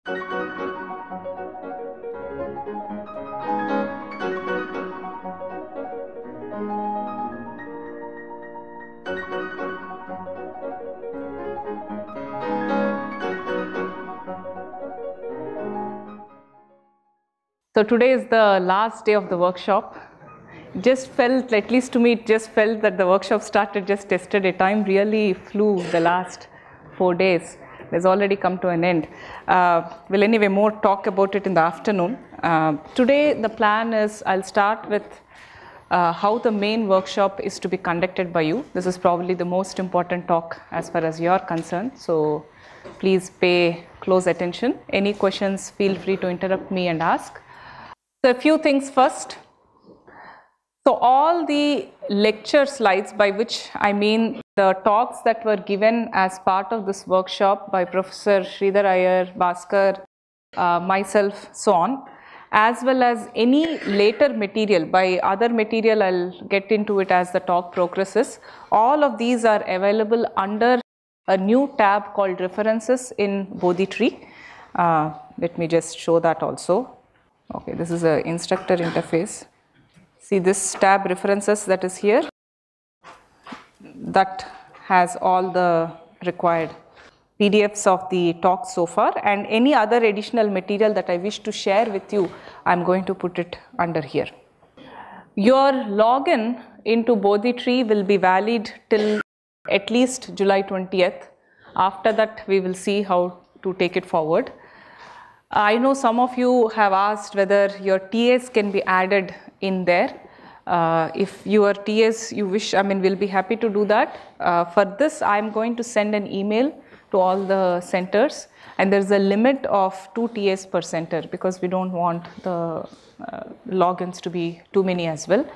So today is the last day of the workshop. Just felt, at least to me, it just felt that the workshop started just yesterday. Time really flew the last 4 days. It's already come to an end. We'll anyway more talk about it in the afternoon. Today the plan is I'll start with how the main workshop is to be conducted by you. This is probably the most important talk as far as you're concerned. So please pay close attention. Any questions, feel free to interrupt me and ask. So a few things first. So all the lecture slides, by which I mean the talks that were given as part of this workshop by Professor Sridhar Iyer, Bhaskar, myself, so on, as well as any later material. By other material, I'll get into it as the talk progresses. All of these are available under a new tab called References in Bodhi Tree. Let me just show that also. Okay, this is an instructor interface. See this tab References that is here, that has all the required PDFs of the talk so far, and any other additional material that I wish to share with you, I'm going to put it under here. Your login into Bodhi Tree will be valid till at least July 20th. After that, we will see how to take it forward. I know some of you have asked whether your TAs can be added in there. If your TAs you wish, we'll be happy to do that. For this, I'm going to send an email to all the centers, and there's a limit of 2 TAs per center because we don't want the logins to be too many as well.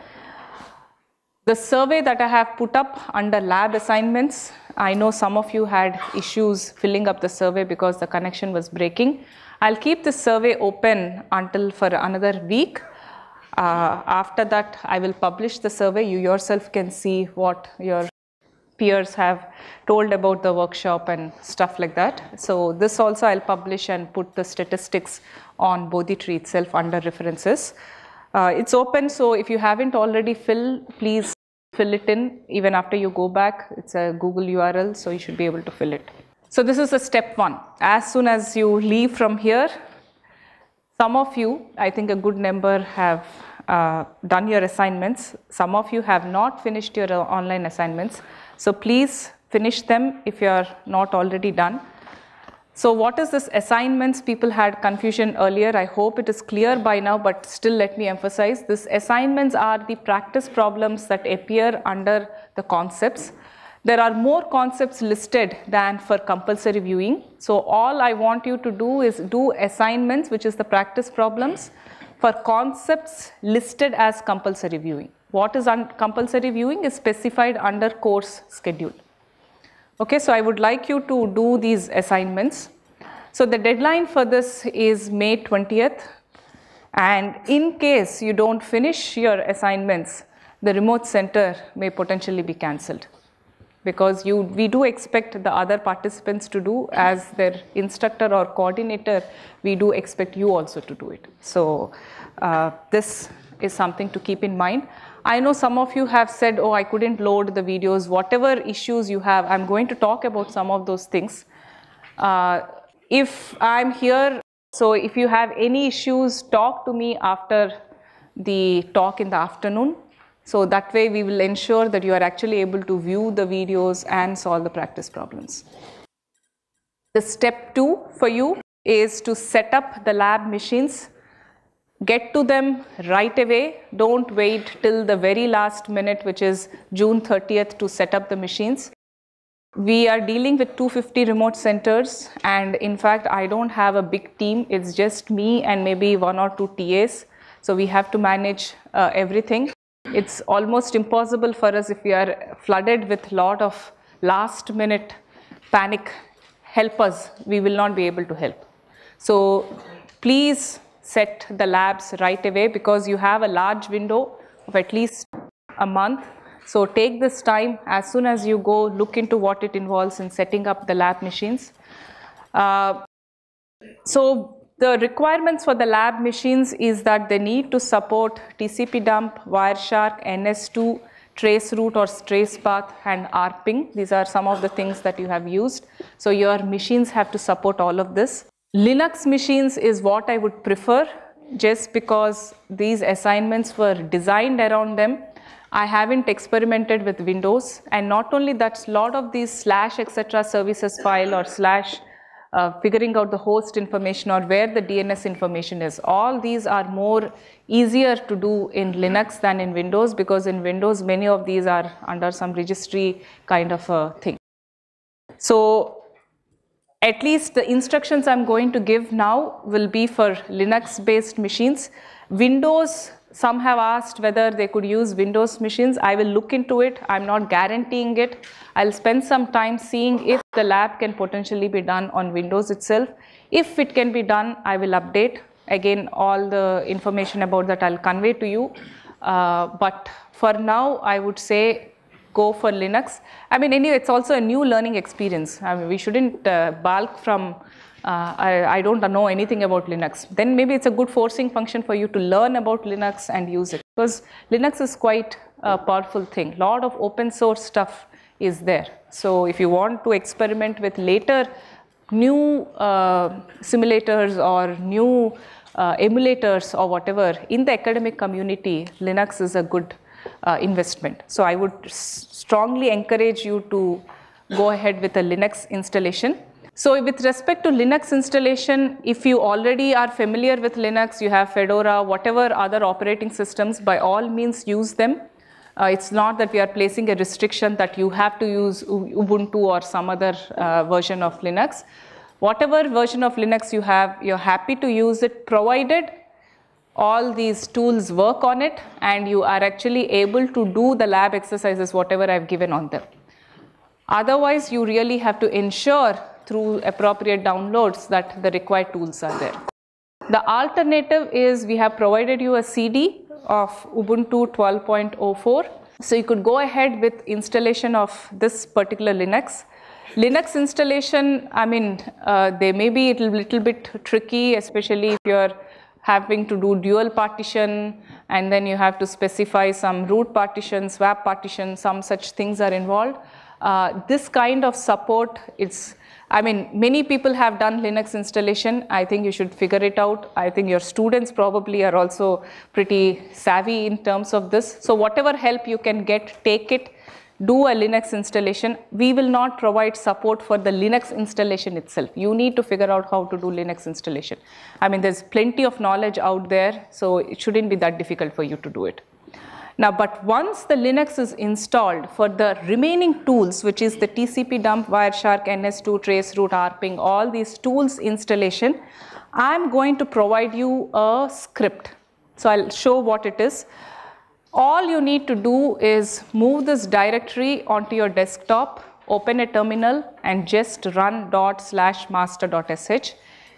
The survey that I have put up under lab assignments, I know some of you had issues filling up the survey because the connection was breaking. I'll keep this survey open until for another week. After that, I will publish the survey. You yourself can see what your peers have told about the workshop and stuff like that. So this also I'll publish and put the statistics on Bodhi Tree itself under References. It's open, so if you haven't already filled, please fill it in. Even after you go back, it's a Google URL, so you should be able to fill it. So this is a step 1. As soon as you leave from here, some of you, I think a good number, have done your assignments. Some of you have not finished your online assignments. So please finish them if you are not already done. So what is this assignments? People had confusion earlier. I hope it is clear by now, but still let me emphasize. These assignments are the practice problems that appear under the concepts. There are more concepts listed than for compulsory viewing. So all I want you to do is do assignments, which is the practice problems, for concepts listed as compulsory viewing. What is compulsory viewing is specified under course schedule. Okay, so I would like you to do these assignments. So the deadline for this is May 20th. And in case you don't finish your assignments, the remote center may potentially be cancelled. Because we do expect the other participants to do, as their instructor or coordinator, we do expect you also to do it. So this is something to keep in mind. I know some of you have said, oh, I couldn't load the videos. Whatever issues you have, I'm going to talk about some of those things. If I'm here, so if you have any issues, talk to me after the talk in the afternoon. So that way we will ensure that you are actually able to view the videos and solve the practice problems. The step 2 for you is to set up the lab machines. Get to them right away. Don't wait till the very last minute, which is June 30th, to set up the machines. We are dealing with 250 remote centers, and in fact, I don't have a big team. It's just me and maybe 1 or 2 TAs. So we have to manage everything. It's almost impossible for us if we are flooded with a lot of last minute panic. Help us, we will not be able to help. So please set the labs right away, because you have a large window of at least a month. So take this time. As soon as you go, look into what it involves in setting up the lab machines. So the requirements for the lab machines is that they need to support TCP dump, Wireshark, NS2, traceroute or tracepath, and ARPing. These are some of the things that you have used. So your machines have to support all of this. Linux machines is what I would prefer, just because these assignments were designed around them. I haven't experimented with Windows, and not only that, a lot of these slash etc services file or slash figuring out the host information or where the DNS information is. All these are more easier to do in Linux than in Windows, because in Windows many of these are under some registry kind of a thing. So at least the instructions I'm going to give now will be for Linux based machines. Windows, some have asked whether they could use Windows machines. I will look into it. I'm not guaranteeing it. I'll spend some time seeing if the lab can potentially be done on Windows itself. If it can be done, I will update. Again, all the information about that I'll convey to you. But for now, I would say go for Linux. I mean, anyway, it's also a new learning experience. I mean, we shouldn't balk from I don't know anything about Linux. Then maybe it's a good forcing function for you to learn about Linux and use it, because Linux is quite a powerful thing. A lot of open source stuff is there. So if you want to experiment with later new simulators or new emulators or whatever in the academic community, Linux is a good investment. So I would strongly encourage you to go ahead with a Linux installation. So with respect to Linux installation, if you already are familiar with Linux, you have Fedora, whatever other operating systems, by all means use them. It's not that we are placing a restriction that you have to use Ubuntu or some other version of Linux. Whatever version of Linux you have, you're happy to use it, provided all these tools work on it and you are actually able to do the lab exercises, whatever I've given on them. Otherwise, you really have to ensure through appropriate downloads that the required tools are there. The alternative is we have provided you a CD of Ubuntu 12.04. So you could go ahead with installation of this particular Linux. Linux installation, I mean, they may be a little bit tricky, especially if you're having to do dual partition and then you have to specify some root partition, swap partition, some such things are involved. This kind of support, I mean, many people have done Linux installation. I think you should figure it out. I think your students probably are also pretty savvy in terms of this. So whatever help you can get, take it. Do a Linux installation. We will not provide support for the Linux installation itself. You need to figure out how to do Linux installation. I mean, there's plenty of knowledge out there, so it shouldn't be that difficult for you to do it. Now, but once the Linux is installed, for the remaining tools, which is the TCP dump, Wireshark, NS2, traceroute, ARPing, all these tools installation, I'm going to provide you a script. So I'll show what it is. All you need to do is move this directory onto your desktop, open a terminal, and just run /master.sh.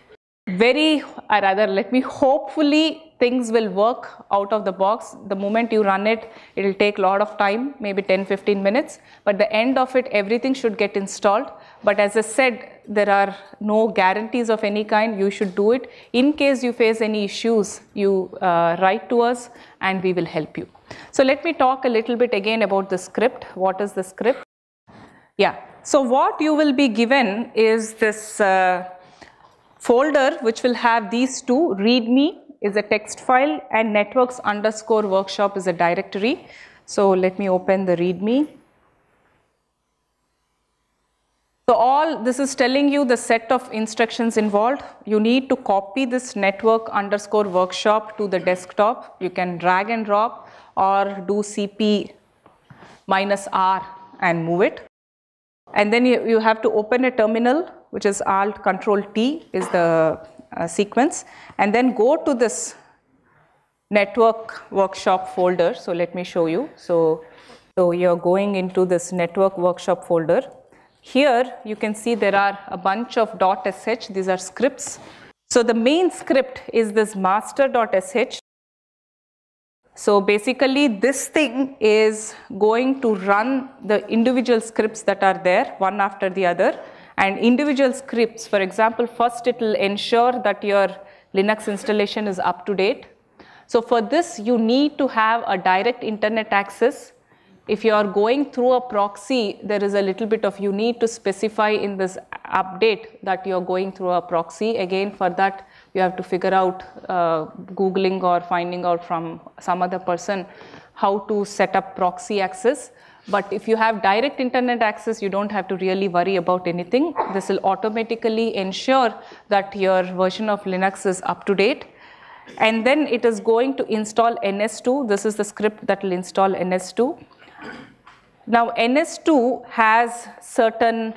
Hopefully things will work out of the box. The moment you run it, it will take a lot of time, maybe 10-15 minutes. But the end of it, everything should get installed. But as I said, there are no guarantees of any kind. You should do it. In case you face any issues, you write to us and we will help you. So let me talk a little bit again about the script. What is the script? Yeah. So what you will be given is this folder which will have these two. README is a text file and networks_workshop is a directory. So let me open the README. So all this is telling you the set of instructions involved. You need to copy this network_workshop to the desktop. You can drag and drop or do CP -R and move it. And then you have to open a terminal, which is Alt-Control-T is the sequence, and then go to this network workshop folder. So let me show you. So you're going into this network workshop folder. Here you can see there are a bunch of .sh. These are scripts. So the main script is this master.sh. So basically this thing is going to run the individual scripts that are there one after the other, And individual scripts, for example, first it will ensure that your Linux installation is up to date. So for this, you need to have a direct internet access. If you are going through a proxy, there is a little bit of, you need to specify in this update that you are going through a proxy. Again, for that, you have to figure out, Googling or finding out from some other person how to set up proxy access. But if you have direct internet access, you don't have to really worry about anything. This will automatically ensure that your version of Linux is up to date. And then it is going to install NS2. This is the script that will install NS2. Now, NS2 has certain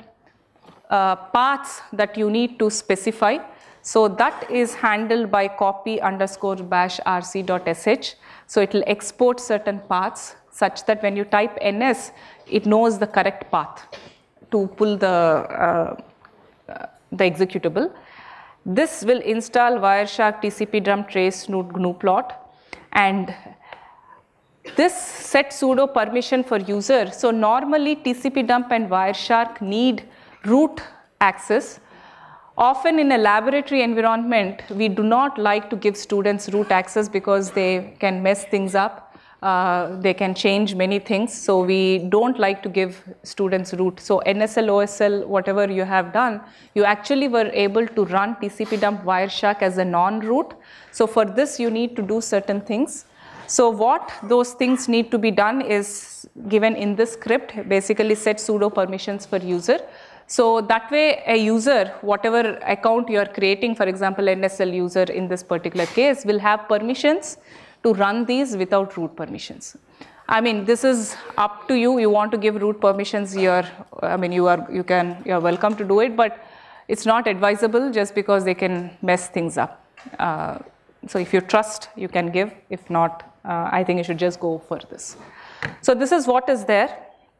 paths that you need to specify. So that is handled by copy_bash rc.sh. So it will export certain paths such that when you type NS, it knows the correct path to pull the executable. This will install Wireshark, TCP/dump, trace, snoot, GNU plot, and this set sudo permission for user. So normally TCP/dump and Wireshark need root access. Often in a laboratory environment, we do not like to give students root access because they can mess things up. They can change many things. So we don't like to give students root. So NSL, OSL, whatever you have done, you actually were able to run TCP/dump Wireshark as a non-root. So for this, you need to do certain things. So what those things need to be done is given in this script, basically set sudo permissions for user. So that way a user, whatever account you are creating, for example, NSL user in this particular case, will have permissions to run these without root permissions. I mean, this is up to you. You want to give root permissions here. I mean, you are welcome to do it, but it's not advisable just because they can mess things up. So if you trust, you can give. If not, I think you should just go for this. So this is what is there.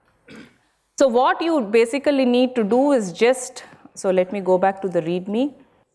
So what you basically need to do is just, so let me go back to the README.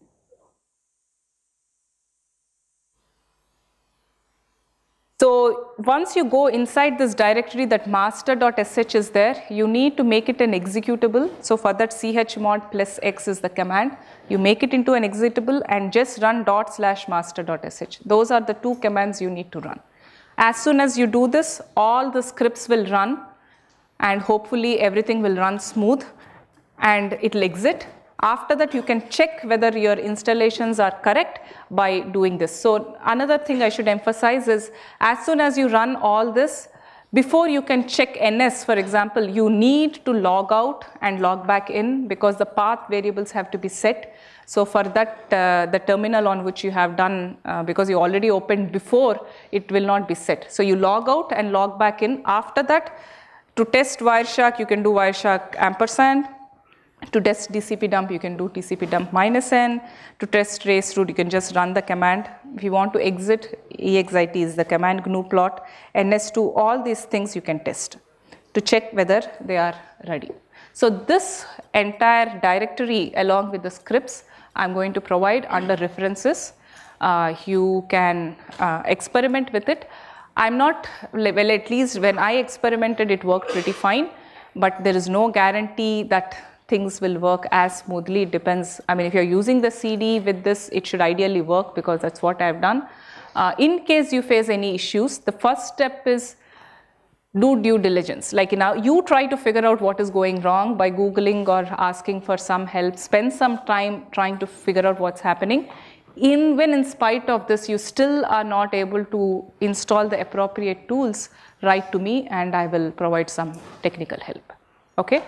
So once you go inside this directory, that master.sh is there, you need to make it an executable. So for that, chmod +x is the command. You make it into an executable and just run /master.sh. Those are the two commands you need to run. As soon as you do this, all the scripts will run and hopefully everything will run smooth and it will exit. After that, you can check whether your installations are correct by doing this. So another thing I should emphasize is, as soon as you run all this, before you can check NS, for example, you need to log out and log back in because the path variables have to be set. So for that, the terminal on which you have done, because you already opened before, it will not be set. So you log out and log back in. After that, to test Wireshark, you can do Wireshark ampersand. To test TCP/dump, you can do TCP/dump -n. To test trace root, you can just run the command. If you want to exit, exit is the command, GNU plot, NS2, all these things you can test to check whether they are ready. So this entire directory along with the scripts, I'm going to provide under references. You can experiment with it. I'm not, well, at least when I experimented, it worked pretty fine, but there is no guarantee that things will work as smoothly. It depends. I mean, if you're using the CD with this, it should ideally work because that's what I've done. In case you face any issues, the first step is do due diligence. Like now, you try to figure out what is going wrong by Googling or asking for some help. Spend some time trying to figure out what's happening. When in spite of this, you still are not able to install the appropriate tools, write to me and I will provide some technical help. Okay?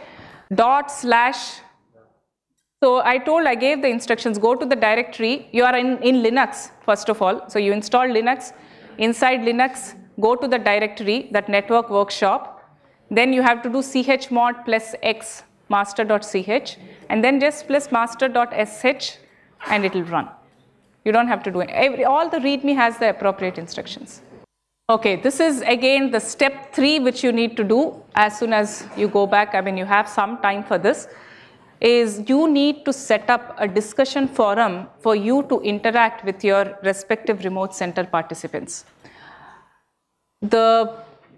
So I gave the instructions, go to the directory. You are in Linux, first of all. So you install Linux. Inside Linux, go to the directory, that network workshop. Then you have to do chmod +x master.ch and then just +master.sh and it will run. You don't have to do it. All the README has the appropriate instructions. Okay, this is again the step 3 which you need to do as soon as you go back. I mean, you have some time for this. Is you need to set up a discussion forum for you to interact with your respective remote center participants. The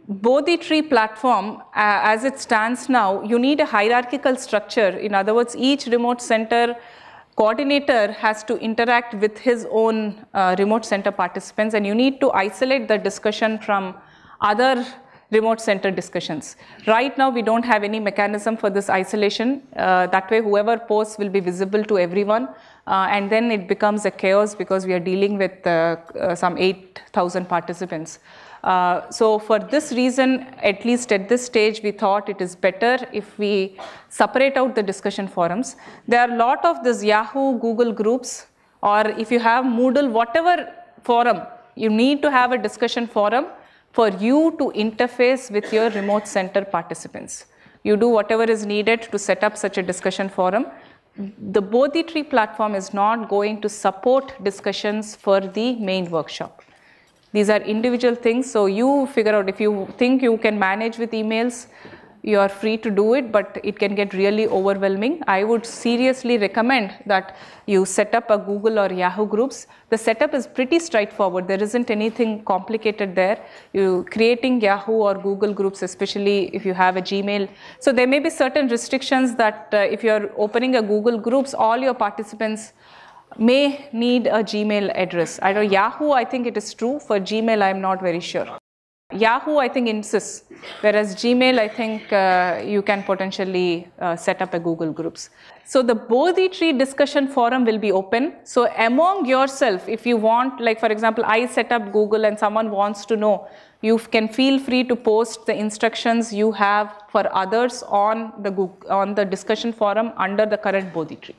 Bodhi tree platform, as it stands now, you need a hierarchical structure. In other words, each remote center coordinator has to interact with his own remote center participants, and you need to isolate the discussion from other remote center discussions. Right now, we don't have any mechanism for this isolation. That way, whoever posts will be visible to everyone, and then it becomes a chaos because we are dealing with some 8,000 participants. So for this reason, at least at this stage, we thought it is better if we separate out the discussion forums. There are a lot of these Yahoo, Google groups, or if you have Moodle, whatever forum, you need to have a discussion forum for you to interface with your remote center participants. You do whatever is needed to set up such a discussion forum. The Bodhi tree platform is not going to support discussions for the main workshop. These are individual things, so you figure out if you think you can manage with emails, you are free to do it, but it can get really overwhelming. I would seriously recommend that you set up a Google or Yahoo groups. The setup is pretty straightforward. There isn't anything complicated there. You creating Yahoo or Google groups, especially if you have a Gmail. So there may be certain restrictions that if you're opening a Google groups, all your participants may need a Gmail address. I know Yahoo, I think it is true. For Gmail, I'm not very sure. Yahoo, I think, insists, whereas Gmail, I think you can potentially set up a Google groups. So the Bodhi tree discussion forum will be open. So among yourself, if you want, like for example, I set up Google and someone wants to know, you can feel free to post the instructions you have for others on the discussion forum under the current Bodhi tree.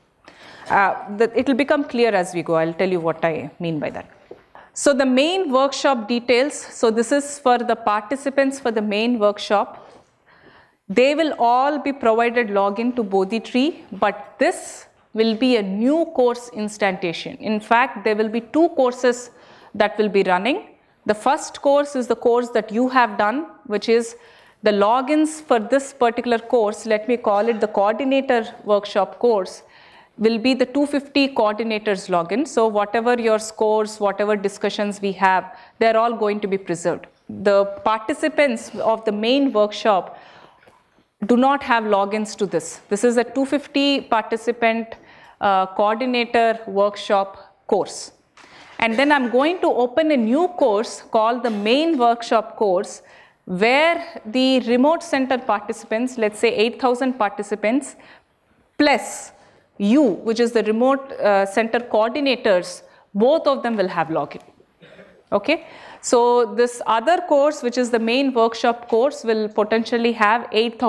It will become clear as we go. I'll tell you what I mean by that. So the main workshop details, so this is for the participants for the main workshop. They will all be provided login to Bodhi tree, but this will be a new course instantiation. In fact, there will be 2 courses that will be running. The first course is the course that you have done, which is the logins for this particular course. Let me call it the coordinator workshop course. Will be the 250 coordinators login. So whatever your scores, whatever discussions we have, they're all going to be preserved. The participants of the main workshop do not have logins to this. This is a 250 participant coordinator workshop course. And then I'm going to open a new course called the main workshop course, where the remote center participants, let's say 8,000 participants, plus you, which is the remote center coordinators, both of them will have login. Okay, so this other course, which is the main workshop course, will potentially have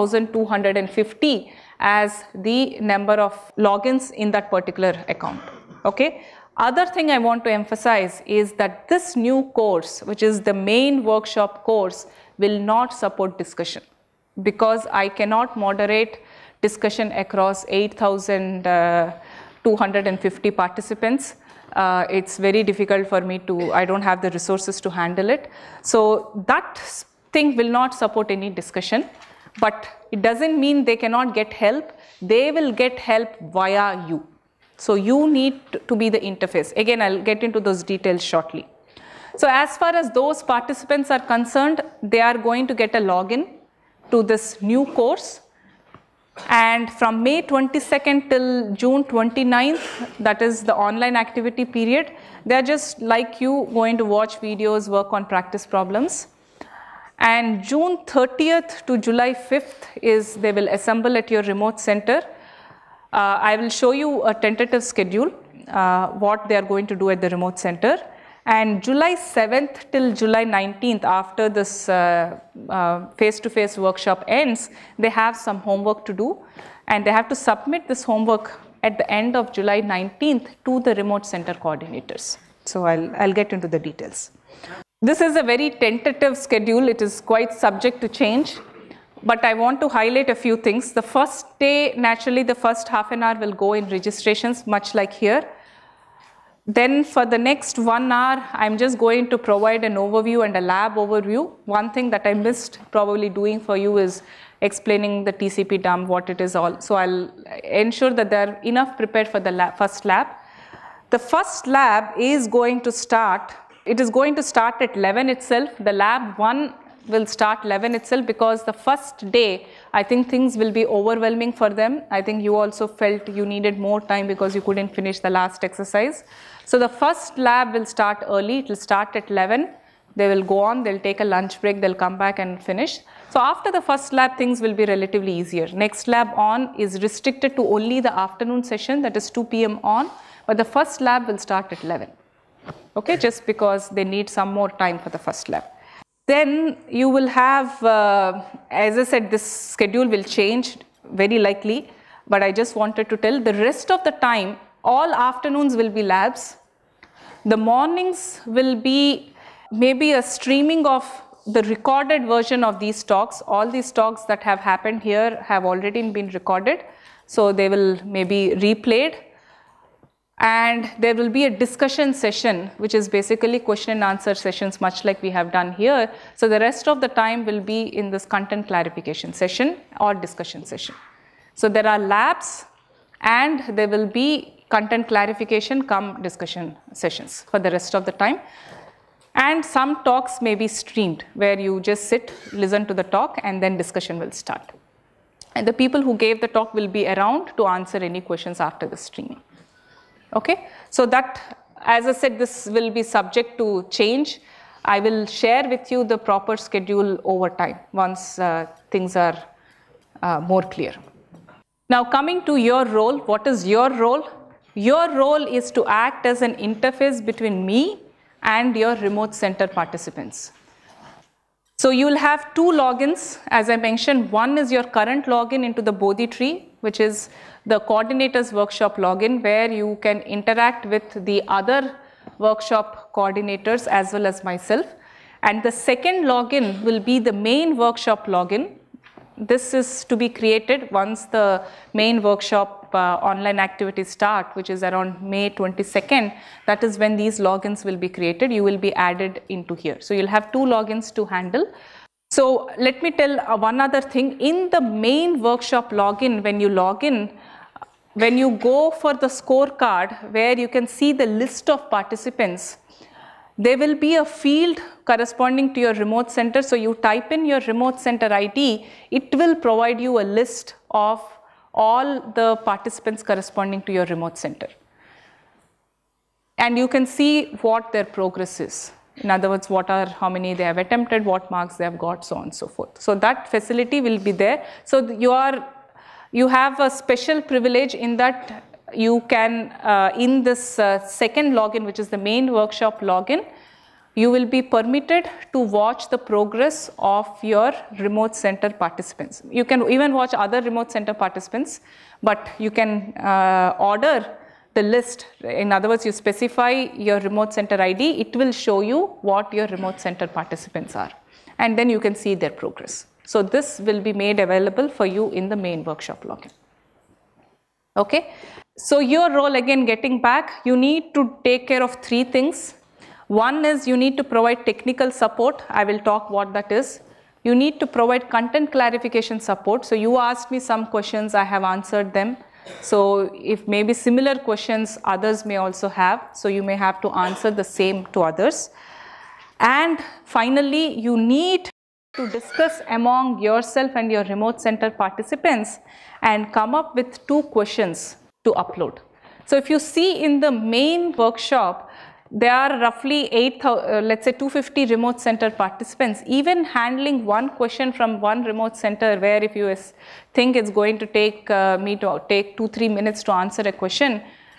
8,250 as the number of logins in that particular account. Okay, other thing I want to emphasize is that this new course, which is the main workshop course, will not support discussion, because I cannot moderate discussion across 8,250 participants. It's very difficult for me to, I don't have the resources to handle it. So that thing will not support any discussion, but it doesn't mean they cannot get help. They will get help via you. So you need to be the interface. Again, I'll get into those details shortly. So as far as those participants are concerned, they are going to get a login to this new course. And from May 22nd till June 29th, that is the online activity period, they are just like you, going to watch videos, work on practice problems. And June 30th to July 5th is they will assemble at your remote center. I will show you a tentative schedule, what they are going to do at the remote center. And July 7th till July 19th, after this face-to-face workshop ends, they have some homework to do, and they have to submit this homework at the end of July 19th to the remote center coordinators. So I'll get into the details. This is a very tentative schedule. It is quite subject to change, but I want to highlight a few things. The first day, naturally, the first half an hour will go in registrations, much like here. Then for the next 1 hour, I'm just going to provide an overview and a lab overview. One thing that I missed probably doing for you is explaining the TCP dump, what it is all. So I'll ensure that they're enough prepared for the first lab. The first lab is going to start, it is going to start at 11 itself. The lab 1 will start 11 itself, because the first day, I think things will be overwhelming for them. I think you also felt you needed more time because you couldn't finish the last exercise. So the first lab will start early. It will start at 11. They will go on, they'll take a lunch break, they'll come back and finish. So after the first lab, things will be relatively easier. Next lab on is restricted to only the afternoon session, that is 2 p.m. on, but the first lab will start at 11. Okay, just because they need some more time for the first lab. Then you will have, as I said, this schedule will change very likely, but I just wanted to tell the rest of the time, all afternoons will be labs. The mornings will be maybe a streaming of the recorded version of these talks. All these talks that have happened here have already been recorded, so they will maybe replayed. And there will be a discussion session, which is basically question and answer sessions, much like we have done here. So the rest of the time will be in this content clarification session or discussion session. So there are labs and there will be content clarification come discussion sessions for the rest of the time. And some talks may be streamed, where you just sit, listen to the talk, and then discussion will start. And the people who gave the talk will be around to answer any questions after the streaming. Okay, so that, as I said, this will be subject to change. I will share with you the proper schedule over time once things are more clear. Now coming to your role, what is your role? Your role is to act as an interface between me and your remote center participants. So you will have 2 logins, as I mentioned. One is your current login into the Bodhi tree, which is the coordinators workshop login, where you can interact with the other workshop coordinators as well as myself. And the second login will be the main workshop login. This is to be created once the main workshop online activities start, which is around May 22nd. That is when these logins will be created. You will be added into here. So you'll have 2 logins to handle. So let me tell one other thing. In the main workshop login, when you log in, when you go for the scorecard where you can see the list of participants, there will be a field corresponding to your remote center. So you type in your remote center ID, it will provide you a list of all the participants corresponding to your remote center. And you can see what their progress is. In other words, how many they have attempted, what marks they have got, so on and so forth. So that facility will be there. So you have a special privilege in that you can, in this second login, which is the main workshop login, you will be permitted to watch the progress of your remote center participants. You can even watch other remote center participants, but you can order the list. In other words, you specify your remote center ID, it will show you what your remote center participants are. And then you can see their progress. So this will be made available for you in the main workshop login. Okay. So your role, again, getting back, you need to take care of 3 things. One is you need to provide technical support. I will talk what that is. You need to provide content clarification support. So you asked me some questions, I have answered them. So if maybe similar questions others may also have, so you may have to answer the same to others. And finally, you need to discuss among yourself and your remote center participants and come up with 2 questions to upload. So if you see in the main workshop, there are roughly 250 remote center participants. Even handling one question from one remote center, where if you think it's going to take me to take 2-3 minutes to answer a question,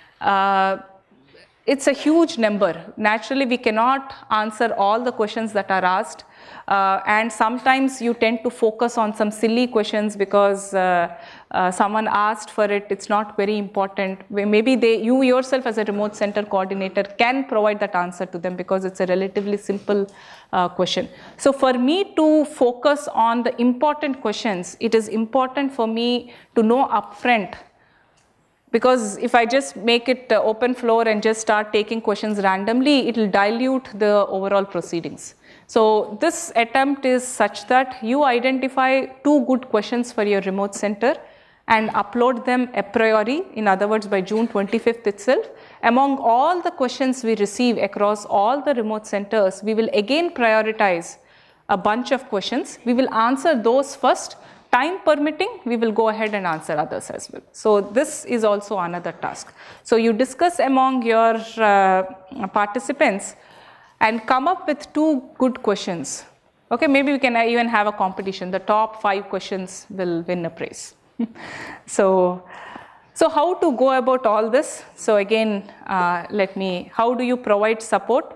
it's a huge number. Naturally, we cannot answer all the questions that are asked. And sometimes you tend to focus on some silly questions because someone asked for it, it's not very important. Maybe you yourself as a remote center coordinator can provide that answer to them because it's a relatively simple question. So for me to focus on the important questions, it is important for me to know upfront, because if I just make it open floor and just start taking questions randomly, it will dilute the overall proceedings. So this attempt is such that you identify 2 good questions for your remote center and upload them a priori, in other words by June 25th itself. Among all the questions we receive across all the remote centers, we will again prioritize a bunch of questions. We will answer those first. Time permitting, we will go ahead and answer others as well. So this is also another task. So you discuss among your participants and come up with 2 good questions. Okay, maybe we can even have a competition. The top 5 questions will win a prize. So how to go about all this? So again, how do you provide support?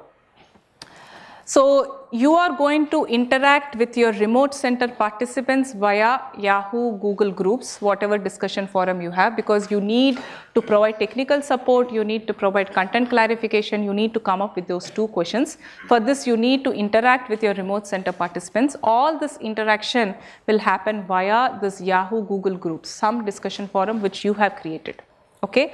So you are going to interact with your remote center participants via Yahoo, Google Groups, whatever discussion forum you have, because you need to provide technical support, you need to provide content clarification, you need to come up with those 2 questions. For this, you need to interact with your remote center participants. All this interaction will happen via this Yahoo, Google Groups, some discussion forum which you have created. Okay?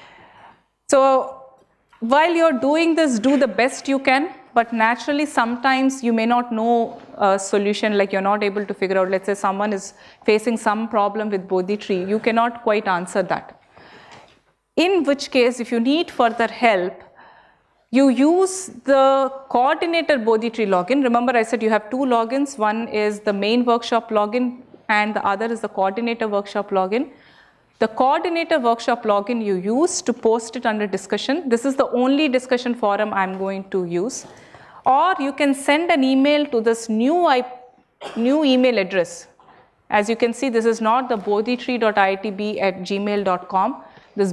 So while you're doing this, do the best you can. But naturally, sometimes you may not know a solution, like you're not able to figure out, let's say someone is facing some problem with Bodhi tree, you cannot quite answer that. In which case, if you need further help, you use the coordinator Bodhi tree login. Remember I said you have 2 logins, one is the main workshop login and the other is the coordinator workshop login. The coordinator workshop login you use to post it under discussion. This is the only discussion forum I'm going to use. Or you can send an email to this new email address. As you can see, this is not the bodhitree.iitb@gmail.com. This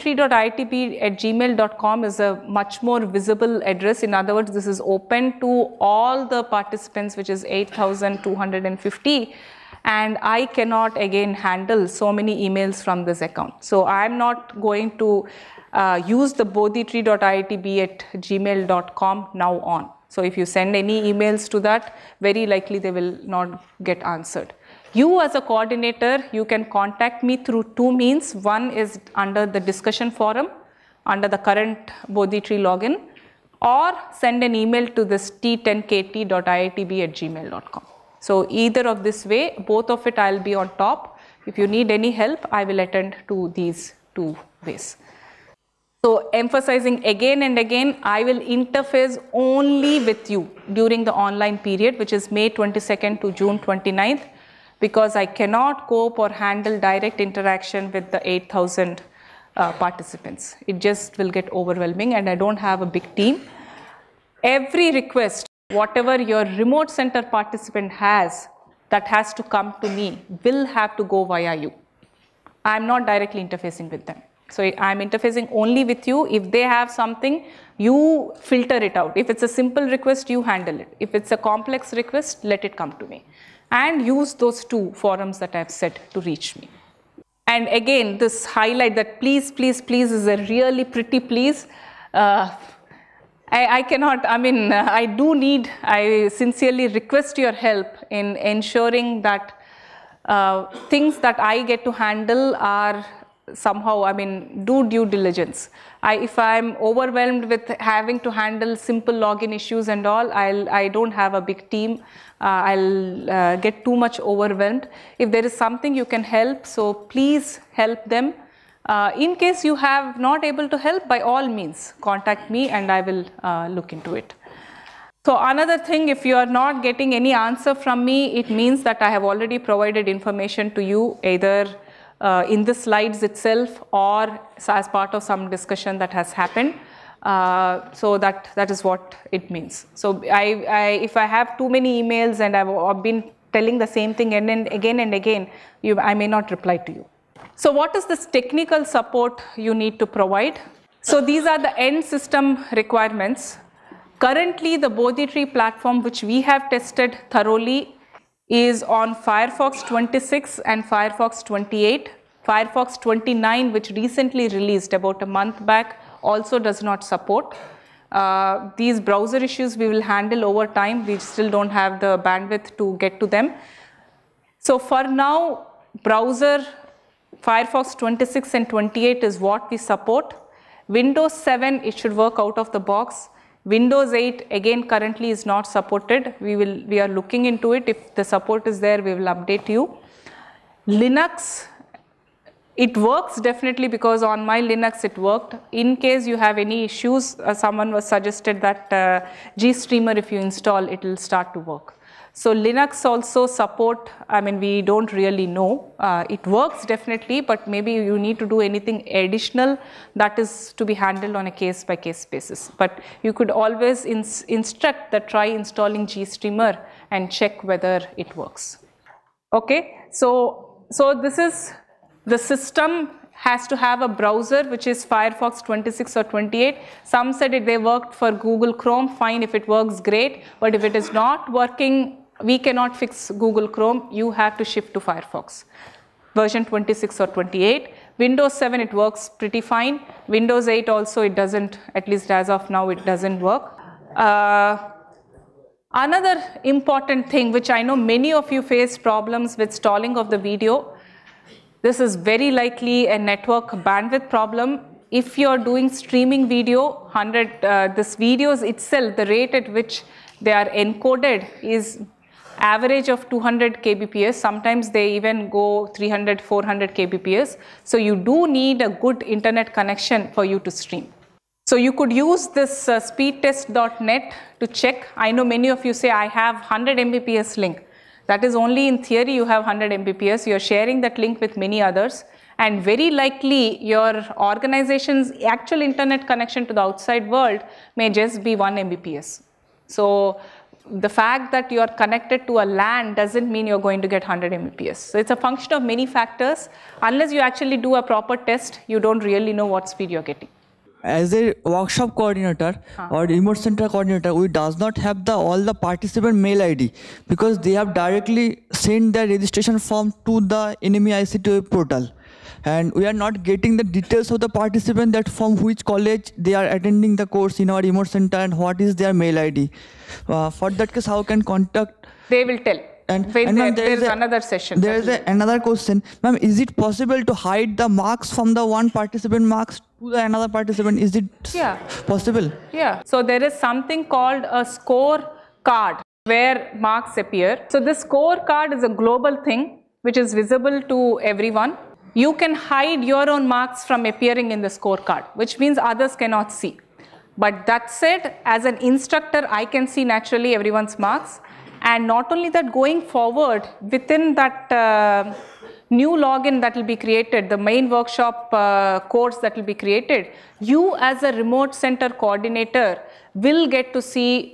bodhitree.iitb@gmail.com is a much more visible address. In other words, this is open to all the participants, which is 8,250. And I cannot again handle so many emails from this account. So I'm not going to use the bodhitree.iitb@gmail.com now on. So if you send any emails to that, very likely they will not get answered. You as a coordinator, you can contact me through 2 means. One is under the discussion forum, under the current Bodhi tree login, or send an email to this t10kt.iitb@gmail.com. So either of this way, both of it I'll be on top. If you need any help, I will attend to these 2 ways. So emphasizing again and again, I will interface only with you during the online period, which is May 22nd to June 29th, because I cannot cope or handle direct interaction with the 8,000 participants. It just will get overwhelming and I don't have a big team. Every request, whatever your remote center participant has, that has to come to me, will have to go via you. I'm not directly interfacing with them. So I'm interfacing only with you. If they have something, you filter it out. If it's a simple request, you handle it. If it's a complex request, let it come to me. And use those 2 forums that I've set to reach me. And again, this highlight that please, please, please is a really pretty please. I cannot, I sincerely request your help in ensuring that things that I get to handle are somehow, do due diligence. If I'm overwhelmed with having to handle simple login issues and all, I don't have a big team. I'll get too much overwhelmed. If there is something you can help, so please help them. In case you have not able to help, by all means, contact me and I will look into it. So another thing, if you are not getting any answer from me, it means that I have already provided information to you, either in the slides itself or as part of some discussion that has happened. So that is what it means. So if I have too many emails and I've been telling the same thing again and again, I may not reply to you. So what is this technical support you need to provide? So these are the end system requirements. Currently, the Bodhi tree platform, which we have tested thoroughly, is on Firefox 26 and Firefox 28. Firefox 29, which recently released about a month back, also does not support. These browser issues we will handle over time. We still don't have the bandwidth to get to them. So for now, browser Firefox 26 and 28 is what we support. Windows 7, it should work out of the box. Windows 8, again, currently is not supported. We are looking into it. If the support is there, we will update you. Linux, it works definitely, because on my Linux it worked. In case you have any issues, someone was suggested that GStreamer, if you install, it will start to work. So Linux also support, I mean, we don't really know. It works definitely, but maybe you need to do anything additional that is to be handled on a case-by-case basis. But you could always instruct that try installing GStreamer and check whether it works. Okay, so this is the system has to have a browser which is Firefox 26 or 28. Some said they worked for Google Chrome, fine, if it works, great. But if it is not working, we cannot fix Google Chrome, you have to shift to Firefox. Version 26 or 28. Windows 7, it works pretty fine. Windows 8 also, it doesn't, at least as of now, it doesn't work. Another important thing, which I know many of you face problems with stalling of the video. This is very likely a network bandwidth problem. If you're doing streaming video, this videos itself, the rate at which they are encoded is average of 200 kbps. Sometimes they even go 300, 400 kbps. So you do need a good internet connection for you to stream. So you could use this speedtest.net to check. I know many of you say I have 100 Mbps link. That is only in theory you have 100 Mbps. You are sharing that link with many others. And very likely your organization's actual internet connection to the outside world may just be 1 Mbps. So the fact that you are connected to a LAN doesn't mean you're going to get 100 Mbps. So it's a function of many factors. Unless you actually do a proper test, you don't really know what speed you're getting. As a workshop coordinator or remote center coordinator, we does not have all the participant mail ID because they have directly sent their registration form to the enemy ICT portal. And we are not getting the details of the participant, that from which college they are attending the course in our remote center and what is their mail ID. For that case, how can contact? They will tell. And there is another session. There is another question. Ma'am, is it possible to hide the marks from the one participant marks to the another participant? Is it possible? Yeah. So there is something called a score card where marks appear. So this score card is a global thing which is visible to everyone. You can hide your own marks from appearing in the scorecard, which means others cannot see. But that said, as an instructor, I can see naturally everyone's marks. And not only that, going forward, within that new login that will be created, the main workshop course that will be created, you as a remote center coordinator will get to see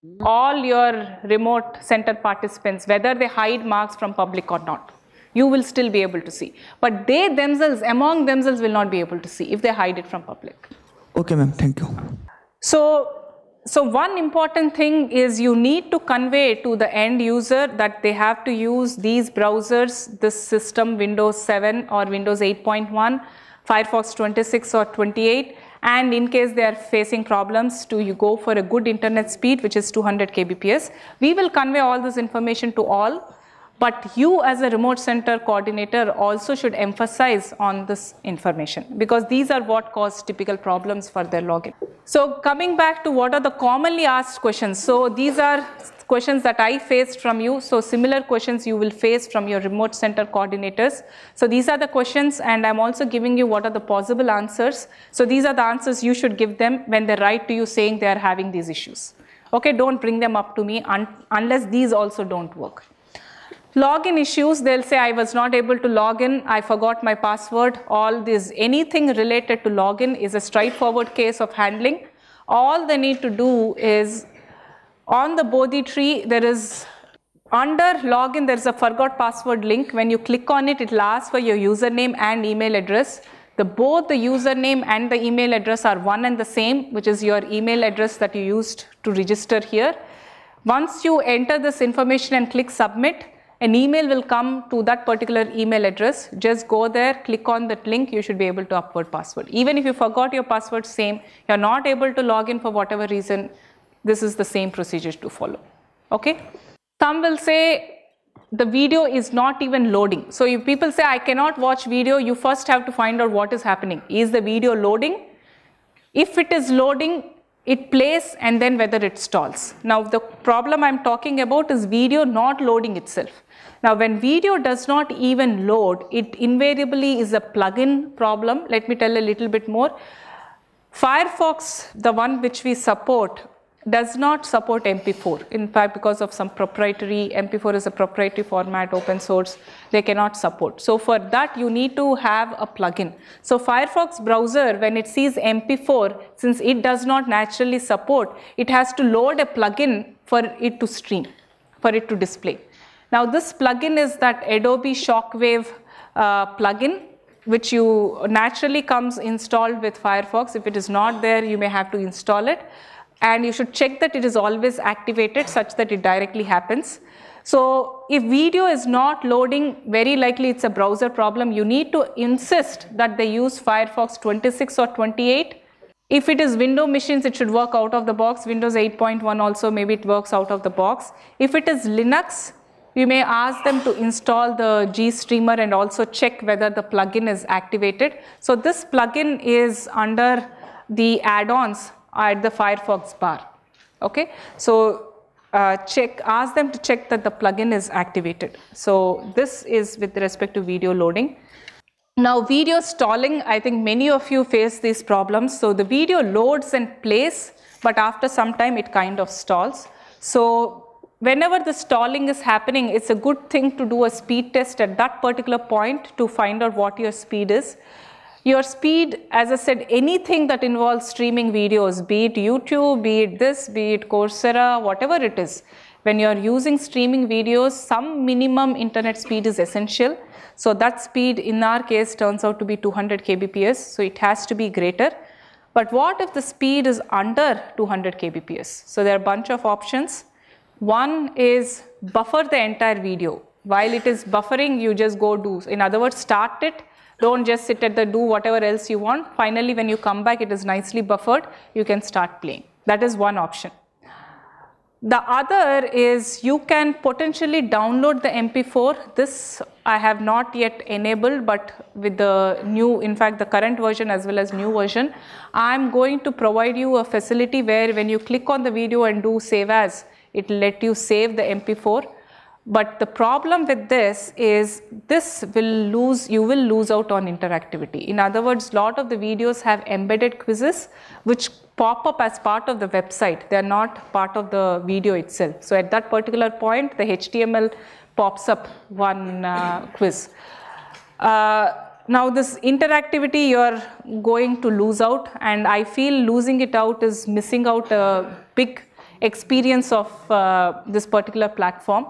all your remote center participants, whether they hide marks from public or not. You will still be able to see. But they themselves, among themselves, will not be able to see if they hide it from public. Okay, ma'am. Thank you. So one important thing is you need to convey to the end user that they have to use these browsers, this system, Windows 7 or Windows 8.1, Firefox 26 or 28, and in case they are facing problems, you go for a good internet speed, which is 200 kbps. We will convey all this information to all. But you as a remote center coordinator also should emphasize on this information because these are what cause typical problems for their login. So coming back to what are the commonly asked questions. So these are questions that I faced from you. So similar questions you will face from your remote center coordinators. So these are the questions and I'm also giving you what are the possible answers. So these are the answers you should give them when they write to you saying they are having these issues. Okay, don't bring them up to me unless these also don't work. Login issues, they'll say I was not able to log in, I forgot my password. All this, anything related to login is a straightforward case of handling. All they need to do is on the Bodhi tree, there is under login, there is a forgot password link. When you click on it, it will ask for your username and email address. Both the username and the email address are one and the same, which is your email address that you used to register here. Once you enter this information and click submit, an email will come to that particular email address. Just go there, click on that link, you should be able to upload password. Even if you forgot your password same, you're not able to log in for whatever reason, this is the same procedure to follow. Okay? Some will say the video is not even loading. So if people say I cannot watch video, you first have to find out what is happening. Is the video loading? If it is loading, it plays and then whether it stalls. Now the problem I'm talking about is video not loading itself. Now when video does not even load, it invariably is a plugin problem. Let me tell a little bit more. Firefox, the one which we support, does not support MP4. In fact, because of some proprietary, MP4 is a proprietary format, open source, they cannot support. So for that, you need to have a plugin. So Firefox browser, when it sees MP4, since it does not naturally support, it has to load a plugin for it to stream, for it to display. Now this plugin is that Adobe Shockwave plugin, which you naturally comes installed with Firefox. If it is not there, you may have to install it. And you should check that it is always activated such that it directly happens. So if video is not loading, very likely it's a browser problem. You need to insist that they use Firefox 26 or 28. If it is Windows machines, it should work out of the box. Windows 8.1 also, maybe it works out of the box. If it is Linux, you may ask them to install the GStreamer and also check whether the plugin is activated. So this plugin is under the add-ons at the Firefox bar. Okay, so ask them to check that the plugin is activated. So this is with respect to video loading. Now video stalling, I think many of you face these problems. So the video loads and plays, but after some time it kind of stalls. So whenever the stalling is happening, it's a good thing to do a speed test at that particular point to find out what your speed is. Your speed, as I said, anything that involves streaming videos, be it YouTube, be it this, be it Coursera, whatever it is, when you are using streaming videos, some minimum internet speed is essential. So that speed in our case turns out to be 200 kbps, so it has to be greater. But what if the speed is under 200 kbps? So there are a bunch of options. One is buffer the entire video. While it is buffering, you just go do. In other words, start it. Don't just sit at the do whatever else you want. Finally, when you come back, it is nicely buffered. You can start playing. That is one option. The other is you can potentially download the MP4. This I have not yet enabled, but with the new, in fact, the current version as well as new version, I'm going to provide you a facility where when you click on the video and do save as, it will let you save the MP4. But the problem with this is you will lose out on interactivity. In other words, a lot of the videos have embedded quizzes which pop up as part of the website. They are not part of the video itself. So at that particular point, the HTML pops up one quiz. Now this interactivity you are going to lose out, and I feel losing it out is missing out a big experience of this particular platform.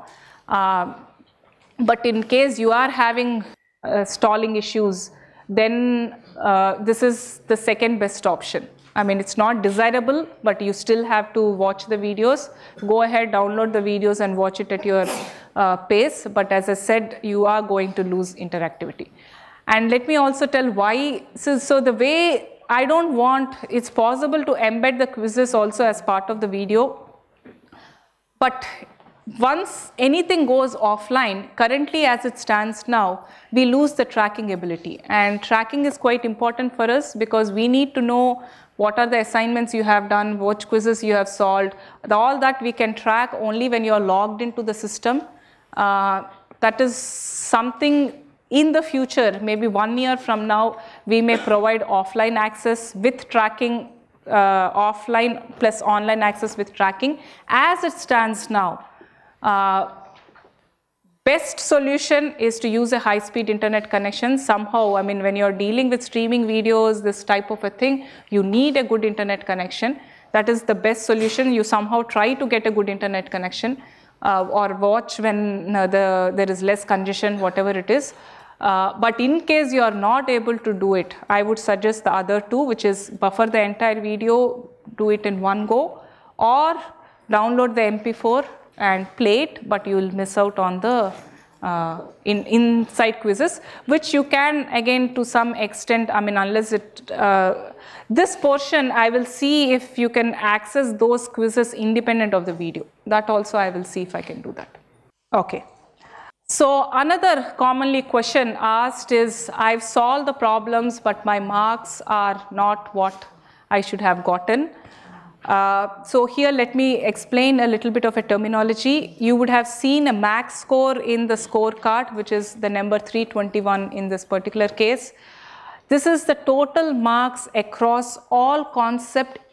But in case you are having stalling issues, then this is the second best option. I mean, it's not desirable, but you still have to watch the videos. Go ahead, download the videos and watch it at your pace. But as I said, you are going to lose interactivity. And let me also tell why. So the way I don't want, it's possible to embed the quizzes also as part of the video. But once anything goes offline, currently as it stands now, we lose the tracking ability. And tracking is quite important for us because we need to know what are the assignments you have done, which quizzes you have solved. All that we can track only when you are logged into the system. That is something in the future, maybe 1 year from now, we may provide offline access with tracking, offline plus online access with tracking. As it stands now, best solution is to use a high-speed internet connection. Somehow, I mean, when you're dealing with streaming videos, this type of a thing, you need a good internet connection. That is the best solution. You somehow try to get a good internet connection or watch when there is less congestion, whatever it is. But in case you are not able to do it, I would suggest the other two, which is buffer the entire video, do it in one go, or download the MP4 and play it, but you will miss out on the inside quizzes, which you can again to some extent, I mean, unless it, this portion I will see if you can access those quizzes independent of the video. That also I will see if I can do that. Okay. So another commonly question asked is, I've solved the problems, but my marks are not what I should have gotten. So here let me explain a little bit of a terminology. You would have seen a max score in the scorecard, which is the number 321 in this particular case. This is the total marks across all concepts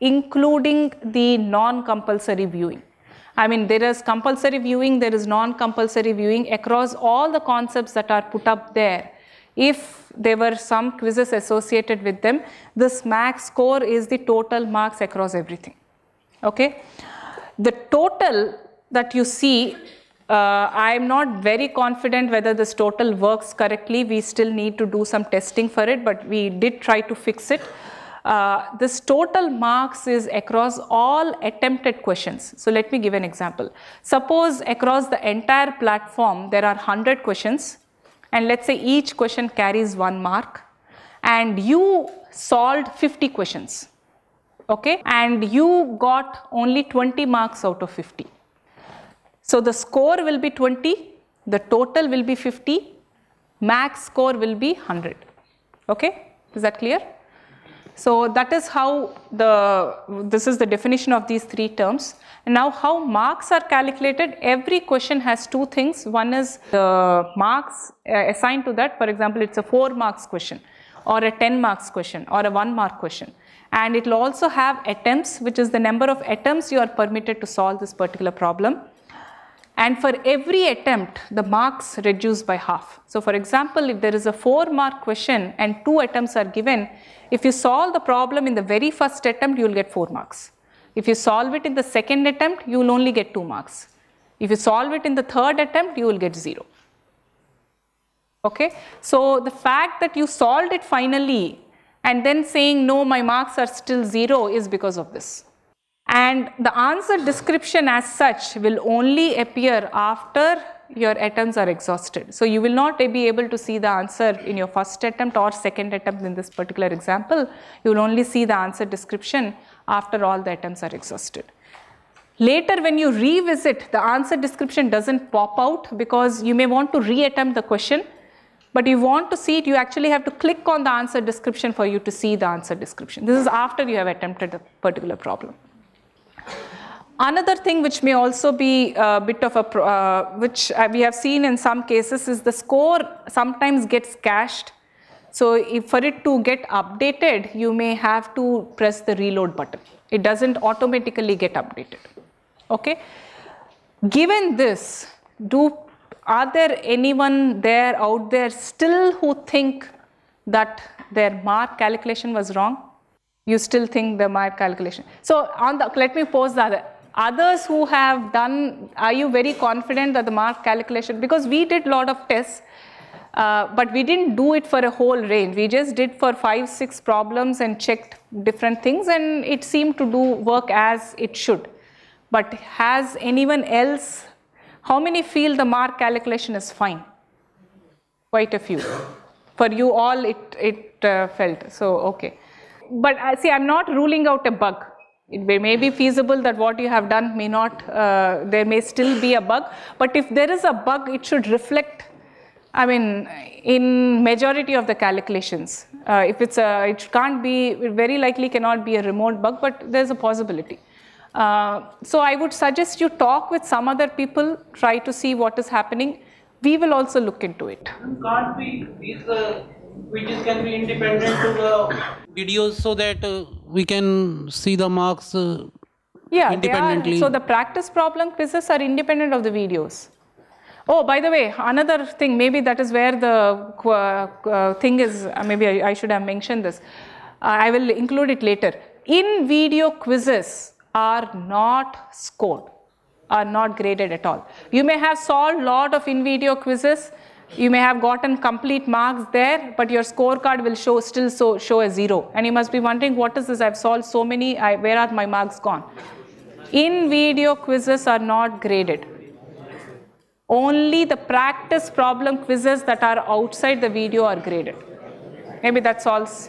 including the non-compulsory viewing. I mean, there is compulsory viewing, there is non-compulsory viewing across all the concepts that are put up there. If there were some quizzes associated with them, this max score is the total marks across everything. Okay? The total that you see, I am not very confident whether this total works correctly. We still need to do some testing for it, but we did try to fix it. This total marks is across all attempted questions. So let me give an example. Suppose across the entire platform there are 100 questions, and let's say each question carries 1 mark, and you solved 50 questions, okay, and you got only 20 marks out of 50. So the score will be 20, the total will be 50, max score will be 100. Okay, is that clear? So that is how this is the definition of these 3 terms. And now how marks are calculated, every question has 2 things. One is the marks assigned to that. For example, it's a 4 marks question or a 10 marks question or a 1 mark question. And it will also have attempts, which is the number of attempts you are permitted to solve this particular problem. And for every attempt, the marks reduce by half. So for example, if there is a 4 mark question and 2 attempts are given, if you solve the problem in the very first attempt, you will get 4 marks. If you solve it in the second attempt, you will only get 2 marks. If you solve it in the third attempt, you will get 0. Okay? So the fact that you solved it finally and then saying, no, my marks are still 0 is because of this. And the answer description as such will only appear after your attempts are exhausted. So you will not be able to see the answer in your first attempt or second attempt in this particular example. You will only see the answer description after all the attempts are exhausted. Later when you revisit, the answer description doesn't pop out because you may want to re-attempt the question, but you want to see it, you actually have to click on the answer description for you to see the answer description. This is after you have attempted a particular problem. Another thing which may also be a bit of a, which we have seen in some cases, is the score sometimes gets cached. So if for it to get updated, you may have to press the reload button. It doesn't automatically get updated. Okay. Given this, are there anyone out there still who think that their mark calculation was wrong? You still think the mark calculation. So let me pose the other. Others who have done, are you very confident that the mark calculation, because we did a lot of tests, but we didn't do it for a whole range. We just did for 5-6 problems and checked different things, and it seemed to work as it should. But has anyone else, how many feel the mark calculation is fine? Quite a few. For you all it felt, so okay. But see, I'm not ruling out a bug. It may be feasible that what you have done may not, there may still be a bug, but if there is a bug, it should reflect, I mean, in majority of the calculations. If it's it can't be, it very likely cannot be a remote bug, but there's a possibility. So I would suggest you talk with some other people, try to see what is happening. We will also look into it. Can't be these quizzes can be independent to the videos so that we can see the marks independently? So the practice problem quizzes are independent of the videos. Oh, by the way, another thing, maybe that is where the thing is, maybe I should have mentioned this. I will include it later. In-video quizzes are not scored, are not graded at all. You may have solved a lot of in-video quizzes. You may have gotten complete marks there, but your scorecard will still show a 0. And you must be wondering, what is this? I've solved so many, where are my marks gone? In-video quizzes are not graded. Only the practice problem quizzes that are outside the video are graded. Maybe that solves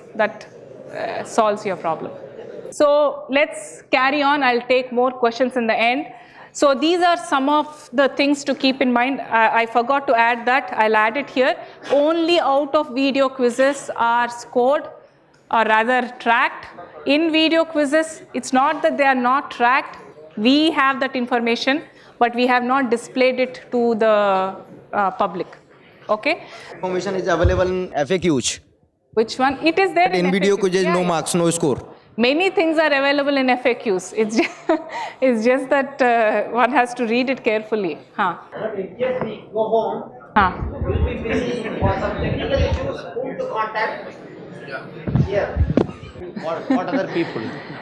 your problem. So let's carry on. I'll take more questions in the end. So these are some of the things to keep in mind. I forgot to add that. I'll add it here. Only out of video quizzes are scored, or rather tracked. In video quizzes, it's not that they are not tracked. We have that information, but we have not displayed it to the public. Okay? Information is available in FAQs. Which one? It is there in video FAQs. quizzes, no marks, no score. Many things are available in FAQs. It's just that one has to read it carefully. But in case we go home, we'll be busy for some technical issues, whom to contact here. What other people?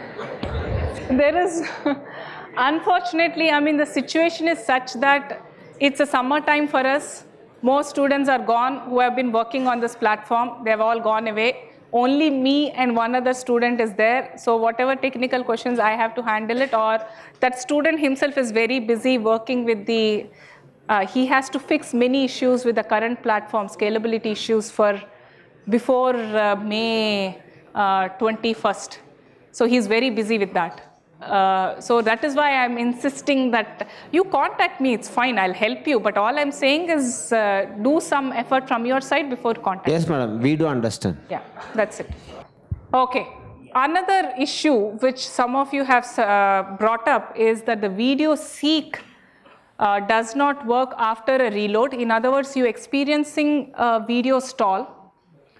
There is, unfortunately, I mean, the situation is such that it's a summertime for us. Most students are gone who have been working on this platform. They've all gone away. Only me and one other student is there. So whatever technical questions I have to handle it, or that student himself is very busy working with the, he has to fix many issues with the current platform, scalability issues for before May 21st. So he's very busy with that. So that is why I'm insisting that you contact me, it's fine, I'll help you. But all I'm saying is do some effort from your side before contacting. Yes, madam, we do understand. Yeah, that's it. Okay. Another issue which some of you have brought up is that the video seek does not work after a reload. In other words, you're experiencing a video stall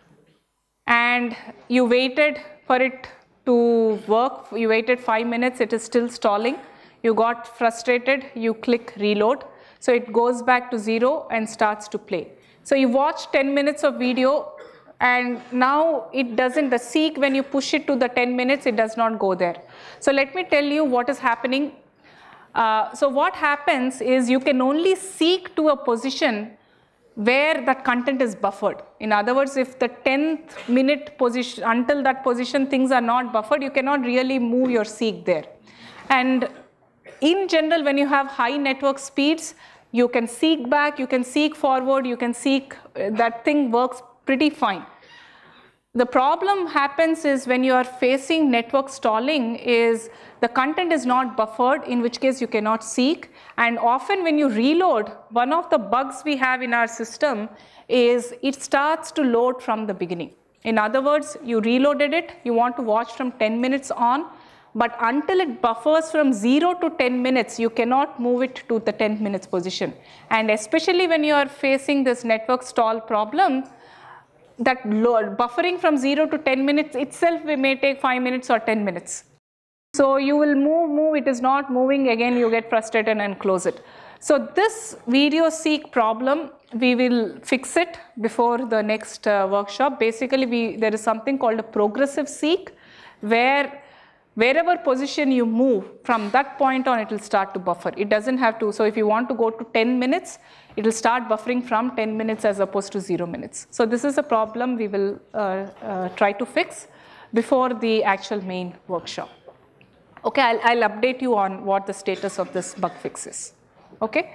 and you waited for it to work, you waited 5 minutes, it is still stalling, you got frustrated, you click reload, so it goes back to 0 and starts to play. So you watch 10 minutes of video and now it doesn't, the seek, when you push it to the 10 minutes, it does not go there. So let me tell you what is happening. So what happens is you can only seek to a position where that content is buffered. In other words, if the 10th minute position, until that position things are not buffered, you cannot really move your seek there. And in general, when you have high network speeds, you can seek back, you can seek forward, you can seek, that thing works pretty fine. The problem happens is when you are facing network stalling is the content is not buffered, in which case you cannot seek. And often when you reload, one of the bugs we have in our system is it starts to load from the beginning. In other words, you reloaded it, you want to watch from 10 minutes on, but until it buffers from 0 to 10 minutes, you cannot move it to the 10 minutes position. And especially when you are facing this network stall problem, that buffering from 0 to 10 minutes itself may take 5 minutes or 10 minutes. So you will move, it is not moving, again you get frustrated and close it. So this video seek problem, we will fix it before the next workshop. Basically there is something called a progressive seek, where wherever position you move, from that point on it will start to buffer. It doesn't have to, so if you want to go to 10 minutes, it will start buffering from 10 minutes as opposed to 0 minutes. So this is a problem we will try to fix before the actual main workshop. Okay, I'll update you on what the status of this bug fix is. Okay?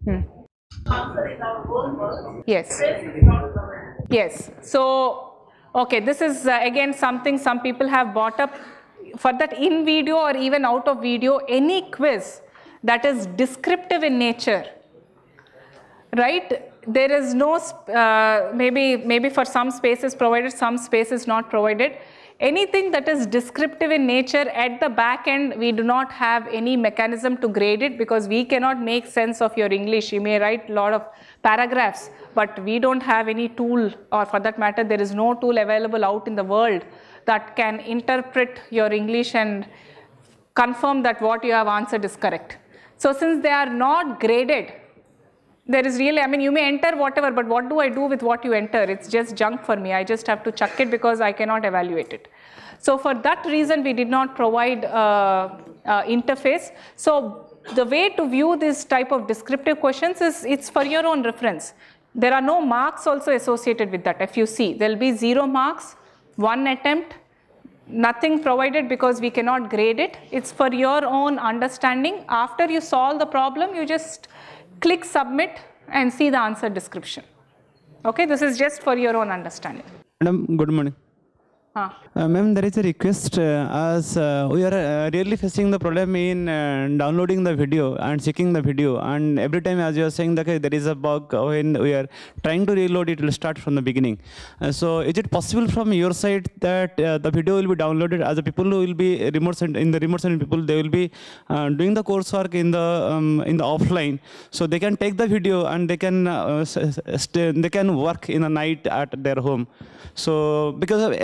Yes. Yes. So, okay, this is again something some people have brought up. For that in video or even out of video, any quiz that is descriptive in nature, right? There is no, maybe for some spaces provided, some spaces not provided. Anything that is descriptive in nature, at the back end, we do not have any mechanism to grade it because we cannot make sense of your English. You may write a lot of paragraphs, but we don't have any tool, or for that matter, there is no tool available out in the world that can interpret your English and confirm that what you have answered is correct. So since they are not graded, there is really, I mean, you may enter whatever, but what do I do with what you enter? It's just junk for me. I just have to chuck it because I cannot evaluate it. So for that reason, we did not provide interface. So the way to view this type of descriptive questions is it's for your own reference. There are no marks also associated with that. If you see, there will be 0 marks, 1 attempt, nothing provided because we cannot grade it. It's for your own understanding. After you solve the problem, you just click submit and see the answer description. Okay, this is just for your own understanding. Madam, good morning. Ma'am, there is a request as we are really facing the problem in downloading the video and checking the video, and every time as you are saying that there is a bug when we are trying to reload, it will start from the beginning. So is it possible from your side that the video will be downloaded as the people who will be remote in the remote center people, they will be doing the coursework in the offline, so they can take the video and they can work in the night at their home. So because everybody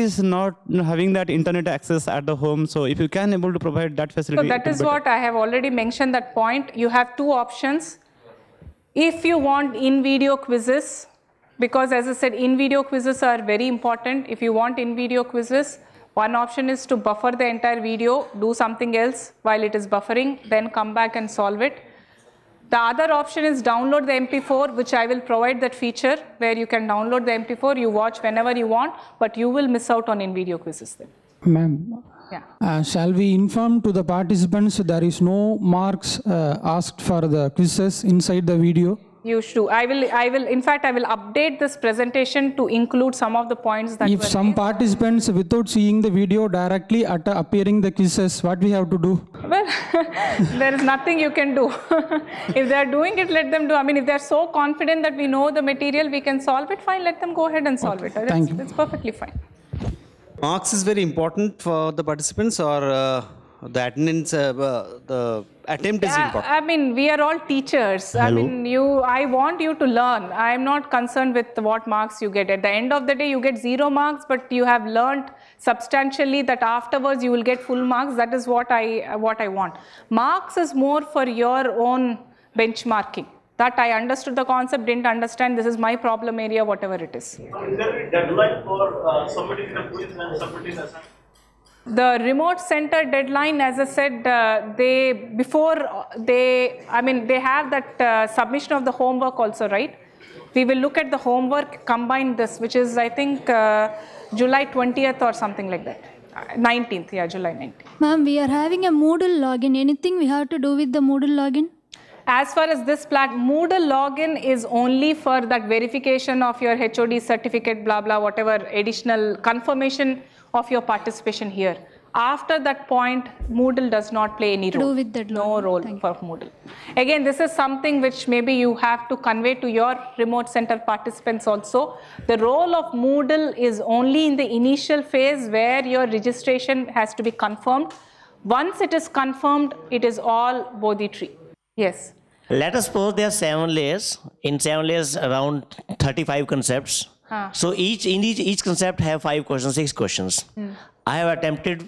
is not having that internet access at the home. So if you can able to provide that facility. So that is what I have already mentioned that point. You have two options. If you want in-video quizzes, because as I said, in-video quizzes are very important. If you want in-video quizzes, one option is to buffer the entire video, do something else while it is buffering, then come back and solve it. The other option is download the MP4, which I will provide that feature where you can download the MP4, you watch whenever you want, but you will miss out on in-video quizzes then. Ma'am, yeah. Shall we inform to the participants there is no marks asked for the quizzes inside the video? You should. In fact, I will update this presentation to include some of the points that if some participants without seeing the video directly appearing the quizzes, what we have to do? Well, there is nothing you can do. If they are doing it, let them do. I mean, if they are so confident that we know the material, we can solve it, fine, let them go ahead and solve it. Thank you. It's perfectly fine. Marks is very important for the participants, or the attendance, the attempt is important? I mean, we are all teachers. Hello. I mean, I want you to learn. I am not concerned with what marks you get. At the end of the day, you get 0 marks, but you have learned substantially that afterwards you will get full marks. That is what I want. Marks is more for your own benchmarking. That I understood the concept, didn't understand, this is my problem area, whatever it is. Is there a deadline for submitting the quiz and submitting the assignment? The remote center deadline, as I said, they have that submission of the homework also, right? We will look at the homework, combine this, which is, I think, July 20th or something like that. 19th, yeah, July 19th. Ma'am, we are having a Moodle login. Anything we have to do with the Moodle login? As far as this Moodle login is only for that verification of your HOD certificate, blah, blah, whatever additional confirmation of your participation here. After that point, Moodle does not play any role. No role for Moodle. Again, this is something which maybe you have to convey to your remote center participants also. The role of Moodle is only in the initial phase where your registration has to be confirmed. Once it is confirmed, it is all Bodhi tree. Yes. Let us suppose there are 7 layers. In 7 layers, around 35 concepts. So each concept have 5 questions, 6 questions. I have attempted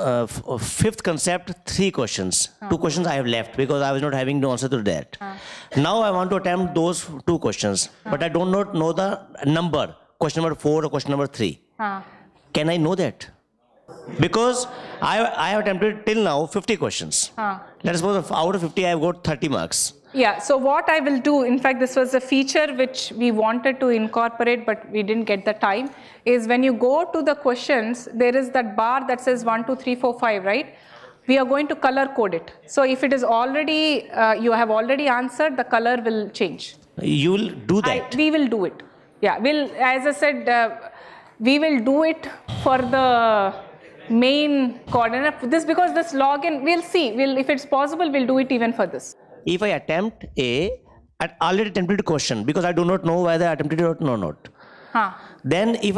5th concept, 3 questions. 2 questions I have left because I was not having the answer to that. Now I want to attempt those 2 questions, but I do not know the number, question number 4 or question number 3. Can I know that? Because I have attempted till now 50 questions. Let us suppose out of 50 I have got 30 marks. Yeah, so what I will do, in fact, this was a feature which we wanted to incorporate, but we didn't get the time, is when you go to the questions, there is that bar that says 1, 2, 3, 4, 5, right? We are going to color code it. So if it is already, you have already answered, the color will change. You will do that? We will do it. Yeah, as I said, we will do it for the main coordinate. Because this login, we'll see. If it's possible, we'll do it even for this. If I attempt I already attempted a question because I do not know whether I attempted it or not. Then if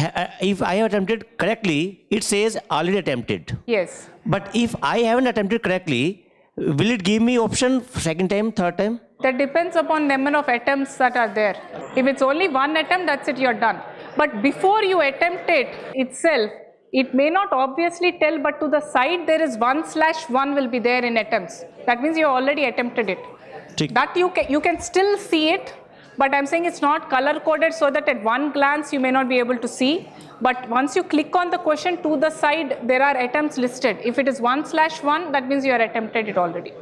I have attempted correctly, it says already attempted. Yes. But if I haven't attempted correctly, will it give me option second time, third time? That depends upon number of attempts that are there. If it's only 1 attempt, that's it, you're done. But before you attempt it itself, it may not obviously tell, but to the side there is 1/1 will be there in attempts. That means you already attempted it. That you can still see it, but I'm saying it's not color coded so that at one glance you may not be able to see. But once you click on the question, to the side there are attempts listed. If it is 1/1, that means you are attempted it already.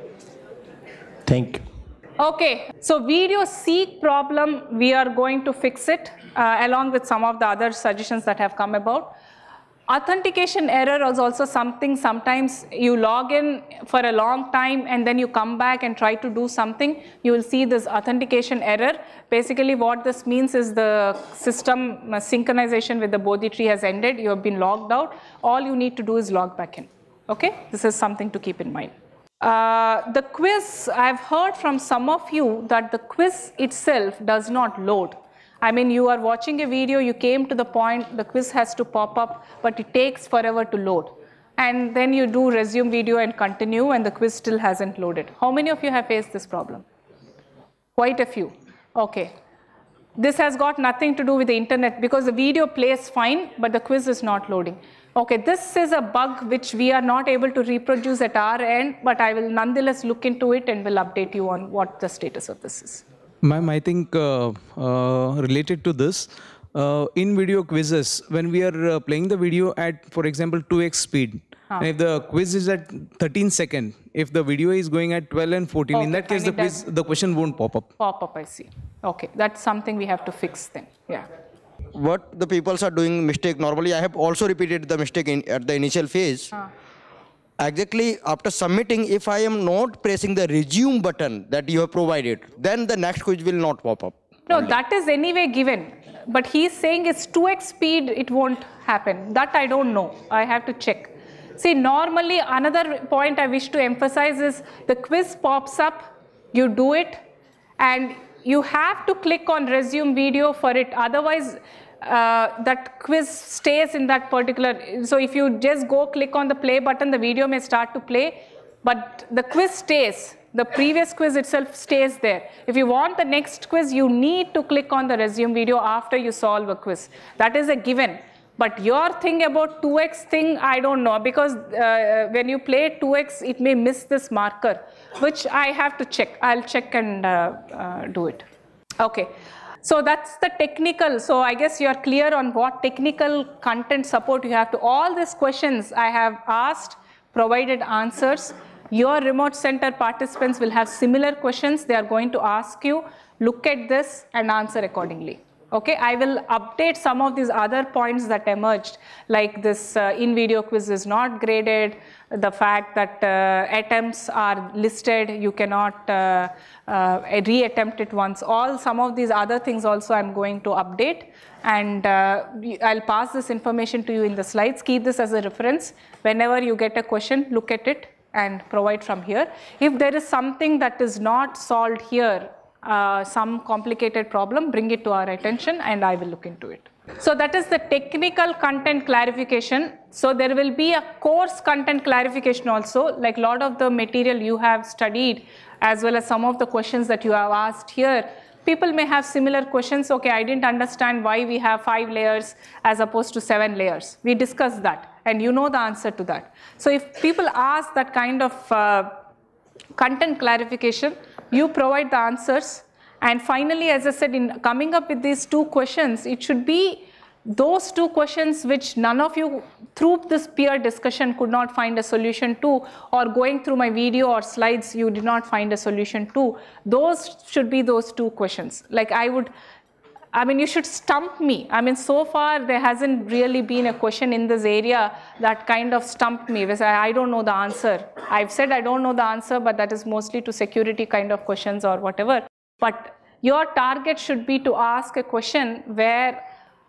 Thank you. Okay, so video seek problem, we are going to fix it along with some of the other suggestions that have come about. Authentication error is also something, sometimes you log in for a long time and then you come back and try to do something, you will see this authentication error. Basically what this means is the system synchronization with the Bodhi tree has ended, you have been logged out, all you need to do is log back in. Okay, this is something to keep in mind. The quiz, I've heard from some of you that the quiz itself does not load. I mean, you are watching a video, you came to the point, the quiz has to pop up, but it takes forever to load. And then you do resume video and continue, and the quiz still hasn't loaded. How many of you have faced this problem? Quite a few. Okay. This has got nothing to do with the internet because the video plays fine, but the quiz is not loading. Okay, this is a bug which we are not able to reproduce at our end, but I will nonetheless look into it and will update you on what the status of this is. Ma'am, I think related to this, in video quizzes, when we are playing the video at, for example, 2x speed, and if the quiz is at 13 seconds, if the video is going at 12 and 14, in that case, the question won't pop up. Pop up, I see. Okay, that's something we have to fix then. Yeah. What the people are doing mistake normally, I have also repeated the mistake at the initial phase. Exactly after submitting, if I am not pressing the resume button that you have provided, then the next quiz will not pop up. No, that is anyway given. But he's saying it's 2x speed, it won't happen. That I don't know. I have to check. See, normally another point I wish to emphasize is the quiz pops up, you do it, and you have to click on resume video for it. Otherwise, that quiz stays in that particular. So if you just go click on the play button, the video may start to play, but the quiz stays. The previous quiz itself stays there. If you want the next quiz, you need to click on the resume video after you solve a quiz. That is a given. But your thing about 2x thing, I don't know, because when you play 2x, it may miss this marker, which I have to check. I'll check and do it. Okay. So that's the technical. So I guess you're clear on what technical content support you have to. All these questions I have asked, provided answers. Your remote center participants will have similar questions. They are going to ask you, look at this and answer accordingly. Okay, I will update some of these other points that emerged, like this in-video quiz is not graded, the fact that attempts are listed, you cannot re-attempt it once. Some of these other things also I'm going to update, and I'll pass this information to you in the slides. Keep this as a reference. Whenever you get a question, look at it and provide from here. If there is something that is not solved here, some complicated problem, bring it to our attention and I will look into it. So that is the technical content clarification. So there will be a course content clarification also, like a lot of the material you have studied as well as some of the questions that you have asked here. People may have similar questions. Okay, I didn't understand why we have 5 layers as opposed to 7 layers. We discussed that and you know the answer to that. So if people ask that kind of content clarification, you provide the answers. And finally, as I said, in coming up with these 2 questions, it should be those 2 questions which none of you through this peer discussion could not find a solution to, or going through my video or slides you did not find a solution to. Those should be those 2 questions. Like you should stump me. So far there hasn't really been a question in this area that kind of stumped me. I don't know the answer. I've said I don't know the answer, but that is mostly to security kind of questions or whatever. But your target should be to ask a question where,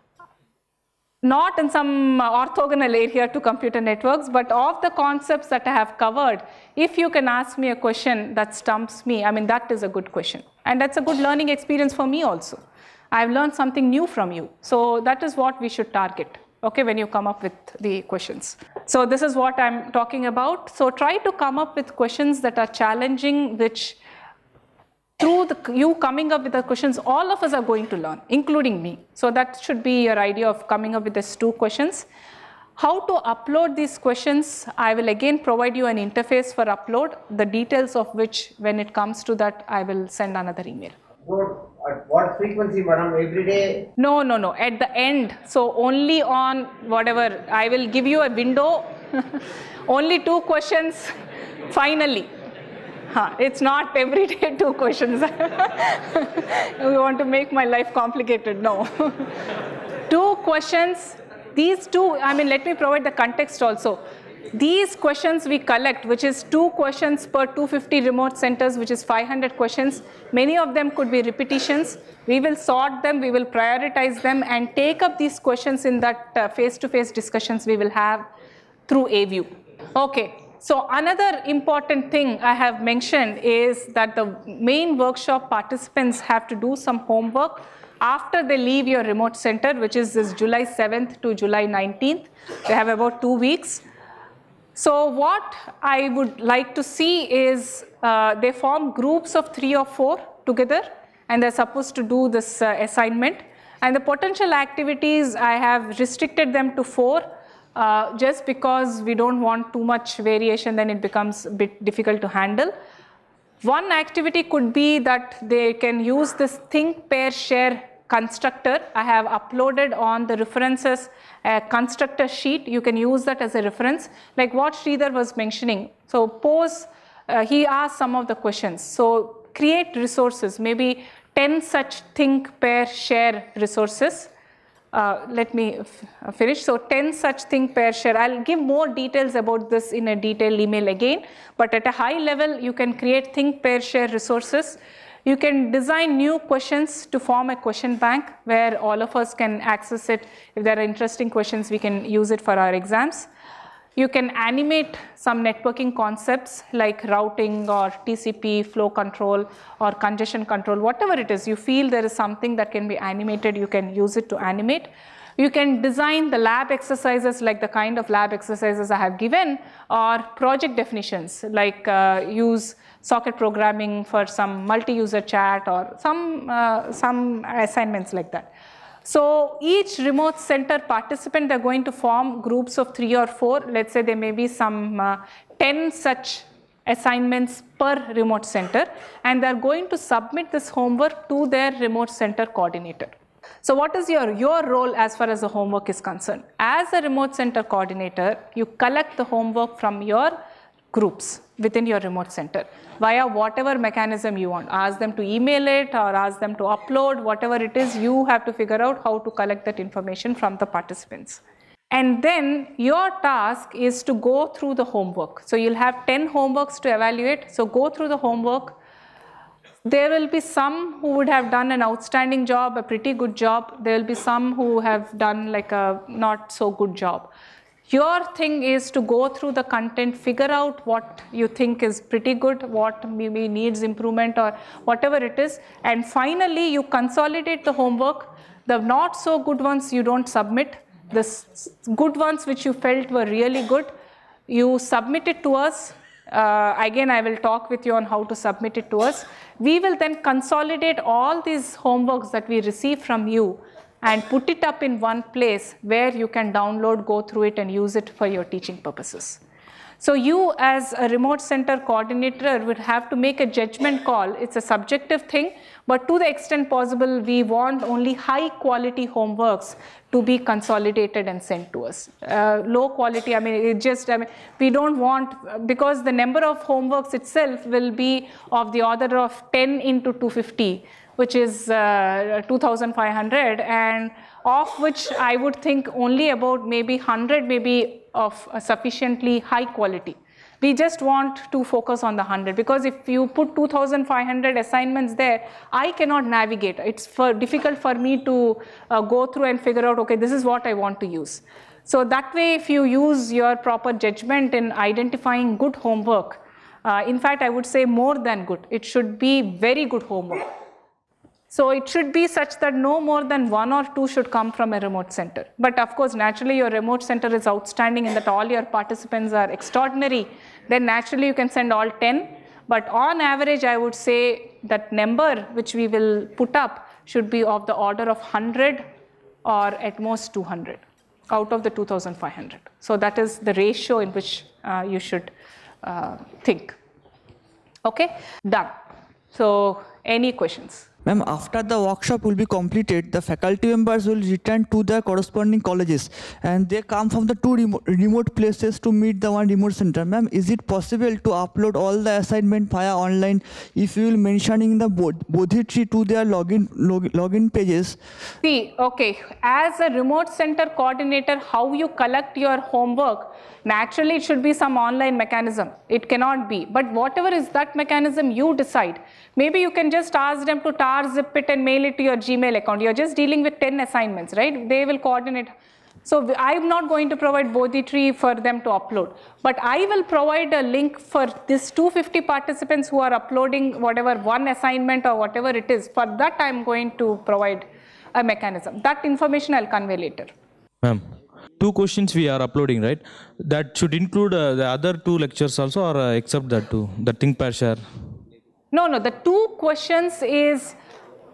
not in some orthogonal area to computer networks, but of the concepts that I have covered, if you can ask me a question that stumps me, that is a good question. And that's a good learning experience for me also. I've learned something new from you. So that is what we should target, okay, when you come up with the questions. So this is what I'm talking about. So try to come up with questions that are challenging, which through you coming up with the questions, all of us are going to learn, including me. So that should be your idea of coming up with these 2 questions. How to upload these questions, I will again provide you an interface for upload, the details of which, when it comes to that, I will send another email. At what frequency, madam? Every day? No. At the end. So only on whatever. I will give you a window. Only 2 questions. Finally. It's not every day 2 questions. We want to make my life complicated. No. 2 questions. These 2. Let me provide the context also. These questions we collect, which is 2 questions per 250 remote centers, which is 500 questions. Many of them could be repetitions. We will sort them, we will prioritize them and take up these questions in that face-to-face discussions we will have through AView. Okay, so another important thing I have mentioned is that the main workshop participants have to do some homework after they leave your remote center, which is this July 7th to July 19th. They have about 2 weeks. So what I would like to see is they form groups of 3 or 4 together and they're supposed to do this assignment. And the potential activities, I have restricted them to 4 just because we don't want too much variation, then it becomes a bit difficult to handle. One activity could be that they can use this think, pair, share constructor. I have uploaded on the references constructor sheet. You can use that as a reference, like what Sridhar was mentioning. So pose, he asked some of the questions. So create resources, maybe 10 such think, pair, share resources. Let me finish. So 10 such think, pair, share. I'll give more details about this in a detailed email again, but at a high level, you can create think, pair, share resources. You can design new questions to form a question bank where all of us can access it. If there are interesting questions, we can use it for our exams. You can animate some networking concepts like routing or TCP, flow control or congestion control, whatever it is. You feel there is something that can be animated, you can use it to animate. You can design the lab exercises like the kind of lab exercises I have given, or project definitions like use socket programming for some multi-user chat or some assignments like that. So each remote center participant, they're going to form groups of 3 or 4. Let's say there may be some 10 such assignments per remote center, and they're going to submit this homework to their remote center coordinator. So what is your role as far as the homework is concerned? As a remote center coordinator, you collect the homework from your groups within your remote center via whatever mechanism you want. Ask them to email it or ask them to upload, whatever it is, you have to figure out how to collect that information from the participants. And then your task is to go through the homework. So you'll have 10 homeworks to evaluate. So go through the homework. There will be some who would have done an outstanding job, a pretty good job. There will be some who have done like a not so good job. Your thing is to go through the content, figure out what you think is pretty good, what maybe needs improvement or whatever it is. And finally, you consolidate the homework. The not so good ones you don't submit. The good ones which you felt were really good, you submit it to us. Again, I will talk with you on how to submit it to us. We will then consolidate all these homeworks that we receive from you and put it up in one place where you can download, go through it and use it for your teaching purposes. So you as a remote center coordinator would have to make a judgment call. It's a subjective thing, but to the extent possible, we want only high quality homeworks to be consolidated and sent to us. Low quality, we don't want, because the number of homeworks itself will be of the order of 10 into 250, which is 2,500, and of which I would think only about maybe 100 maybe of sufficiently high quality. We just want to focus on the 100, because if you put 2,500 assignments there, I cannot navigate. It's difficult for me to go through and figure out, okay, this is what I want to use. So that way, if you use your proper judgment in identifying good homework, in fact, I would say more than good, it should be very good homework. So it should be such that no more than 1 or 2 should come from a remote center. But of course, naturally your remote center is outstanding in that all your participants are extraordinary. Then naturally you can send all 10. But on average, I would say that number which we will put up should be of the order of 100 or at most 200 out of the 2,500. So that is the ratio in which you should think. Okay, done. So any questions? Ma'am, after the workshop will be completed, the faculty members will return to their corresponding colleges and they come from the 2 remote places to meet the 1 remote center. Ma'am, is it possible to upload all the assignment via online if you will mentioning the Bodhi tree to their login pages? See, okay, as a remote center coordinator, how you collect your homework, naturally it should be some online mechanism. It cannot be. But whatever is that mechanism, you decide. Maybe you can just ask them to zip it and mail it to your Gmail account. You're just dealing with 10 assignments, right? They will coordinate. So I'm not going to provide Bodhi tree for them to upload. But I will provide a link for this 250 participants who are uploading whatever 1 assignment or whatever it is. For that, I'm going to provide a mechanism. That information I'll convey later. Ma'am, 2 questions we are uploading, right? That should include the other 2 lectures also, or except that 2, the think, pair, share? No, the 2 questions is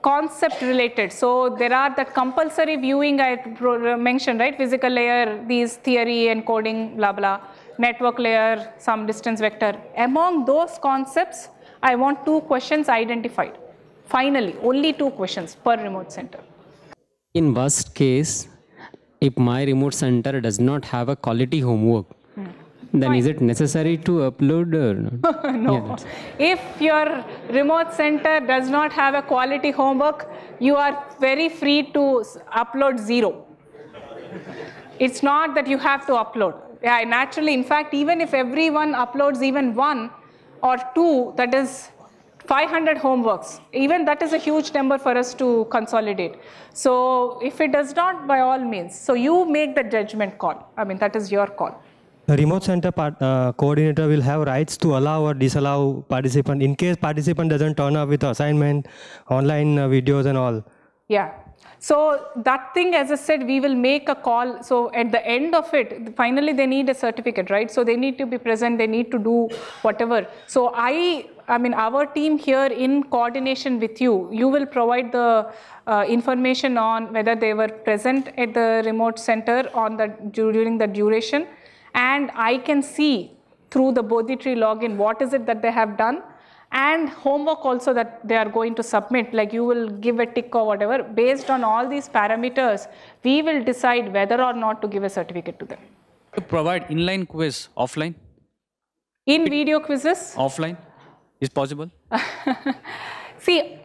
concept related. So there are the compulsory viewing I mentioned, right? Physical layer, these theory, encoding, blah, blah. Network layer, some distance vector. Among those concepts, I want 2 questions identified. Finally, only 2 questions per remote center. In worst case, if my remote center does not have a quality homework, then is it necessary to upload or not? No. If your remote center does not have a quality homework, you are very free to upload 0. It's not that you have to upload. Yeah, naturally, in fact, even if everyone uploads even 1 or 2, that is 500 homeworks. Even that is a huge number for us to consolidate. So if it does not, by all means. So you make the judgment call. I mean, that is your call. The remote center coordinator will have rights to allow or disallow participant in case participant doesn't turn up with assignment, online videos and all. Yeah. So that thing, as I said, we will make a call. So at the end of it, finally they need a certificate, right? So they need to be present, they need to do whatever. So I mean, our team here in coordination with you, you will provide the information on whether they were present at the remote center during the duration. And I can see through the Bodhi-tree login what is it that they have done, and homework also that they are going to submit, like you will give a tick or whatever. Based on all these parameters, we will decide whether or not to give a certificate to them. To provide inline quiz offline? In video quizzes? Offline is possible? See,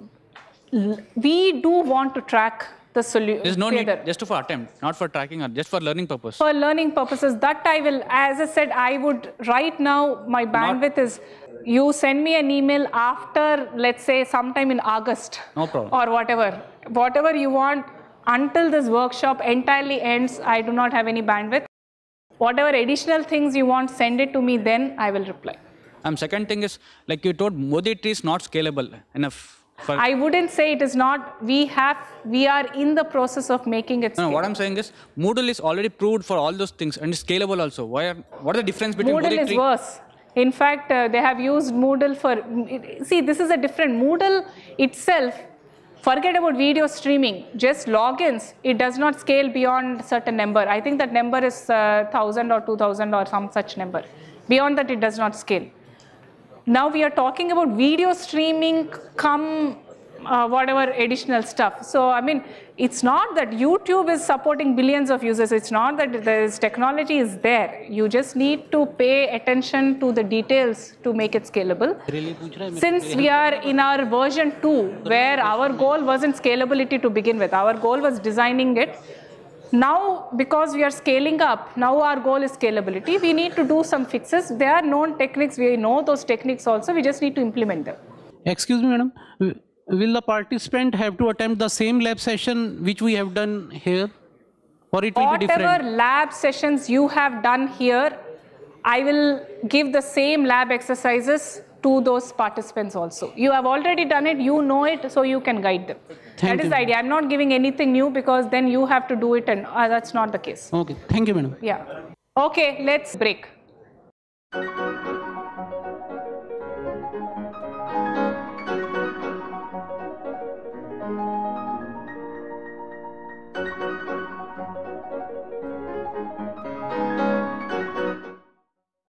we do want to track the solution. There's no need just for attempt, not for tracking or just for learning purpose. For learning purposes, that I will, as I said, I would, right now my bandwidth is, you send me an email after, let's say, sometime in August. No problem. Or whatever. Whatever you want, until this workshop entirely ends, I do not have any bandwidth. Whatever additional things you want, send it to me, then I will reply. Second thing is, like you told, Bodhi-tree is not scalable enough. I wouldn't say it is not. We are in the process of making it scalable. No, what I'm saying is, Moodle is already proved for all those things and it's scalable also. What are the difference between Moodle Bodhi-tree? is worse. In fact, they have used Moodle for, see, this is a different, Moodle itself, forget about video streaming, just logins, it does not scale beyond a certain number. I think that number is 1,000 or 2,000 or some such number. Beyond that, it does not scale. Now we are talking about video streaming, whatever additional stuff. So, I mean, it's not that YouTube is supporting billions of users. It's not that this technology is there. You just need to pay attention to the details to make it scalable. Since we are in our version 2, where our goal wasn't scalability to begin with, our goal was designing it. Now, because we are scaling up, now our goal is scalability. We need to do some fixes. There are known techniques. We know those techniques also. We just need to implement them. Excuse me, madam. Will the participant have to attempt the same lab session which we have done here? Or it will be different? Whatever lab sessions you have done here, I will give the same lab exercises to those participants also. You have already done it, you know it, so you can guide them. That is the idea. I'm not giving anything new because then you have to do it, and that's not the case. Okay, thank you, madam. Yeah. Okay, let's break.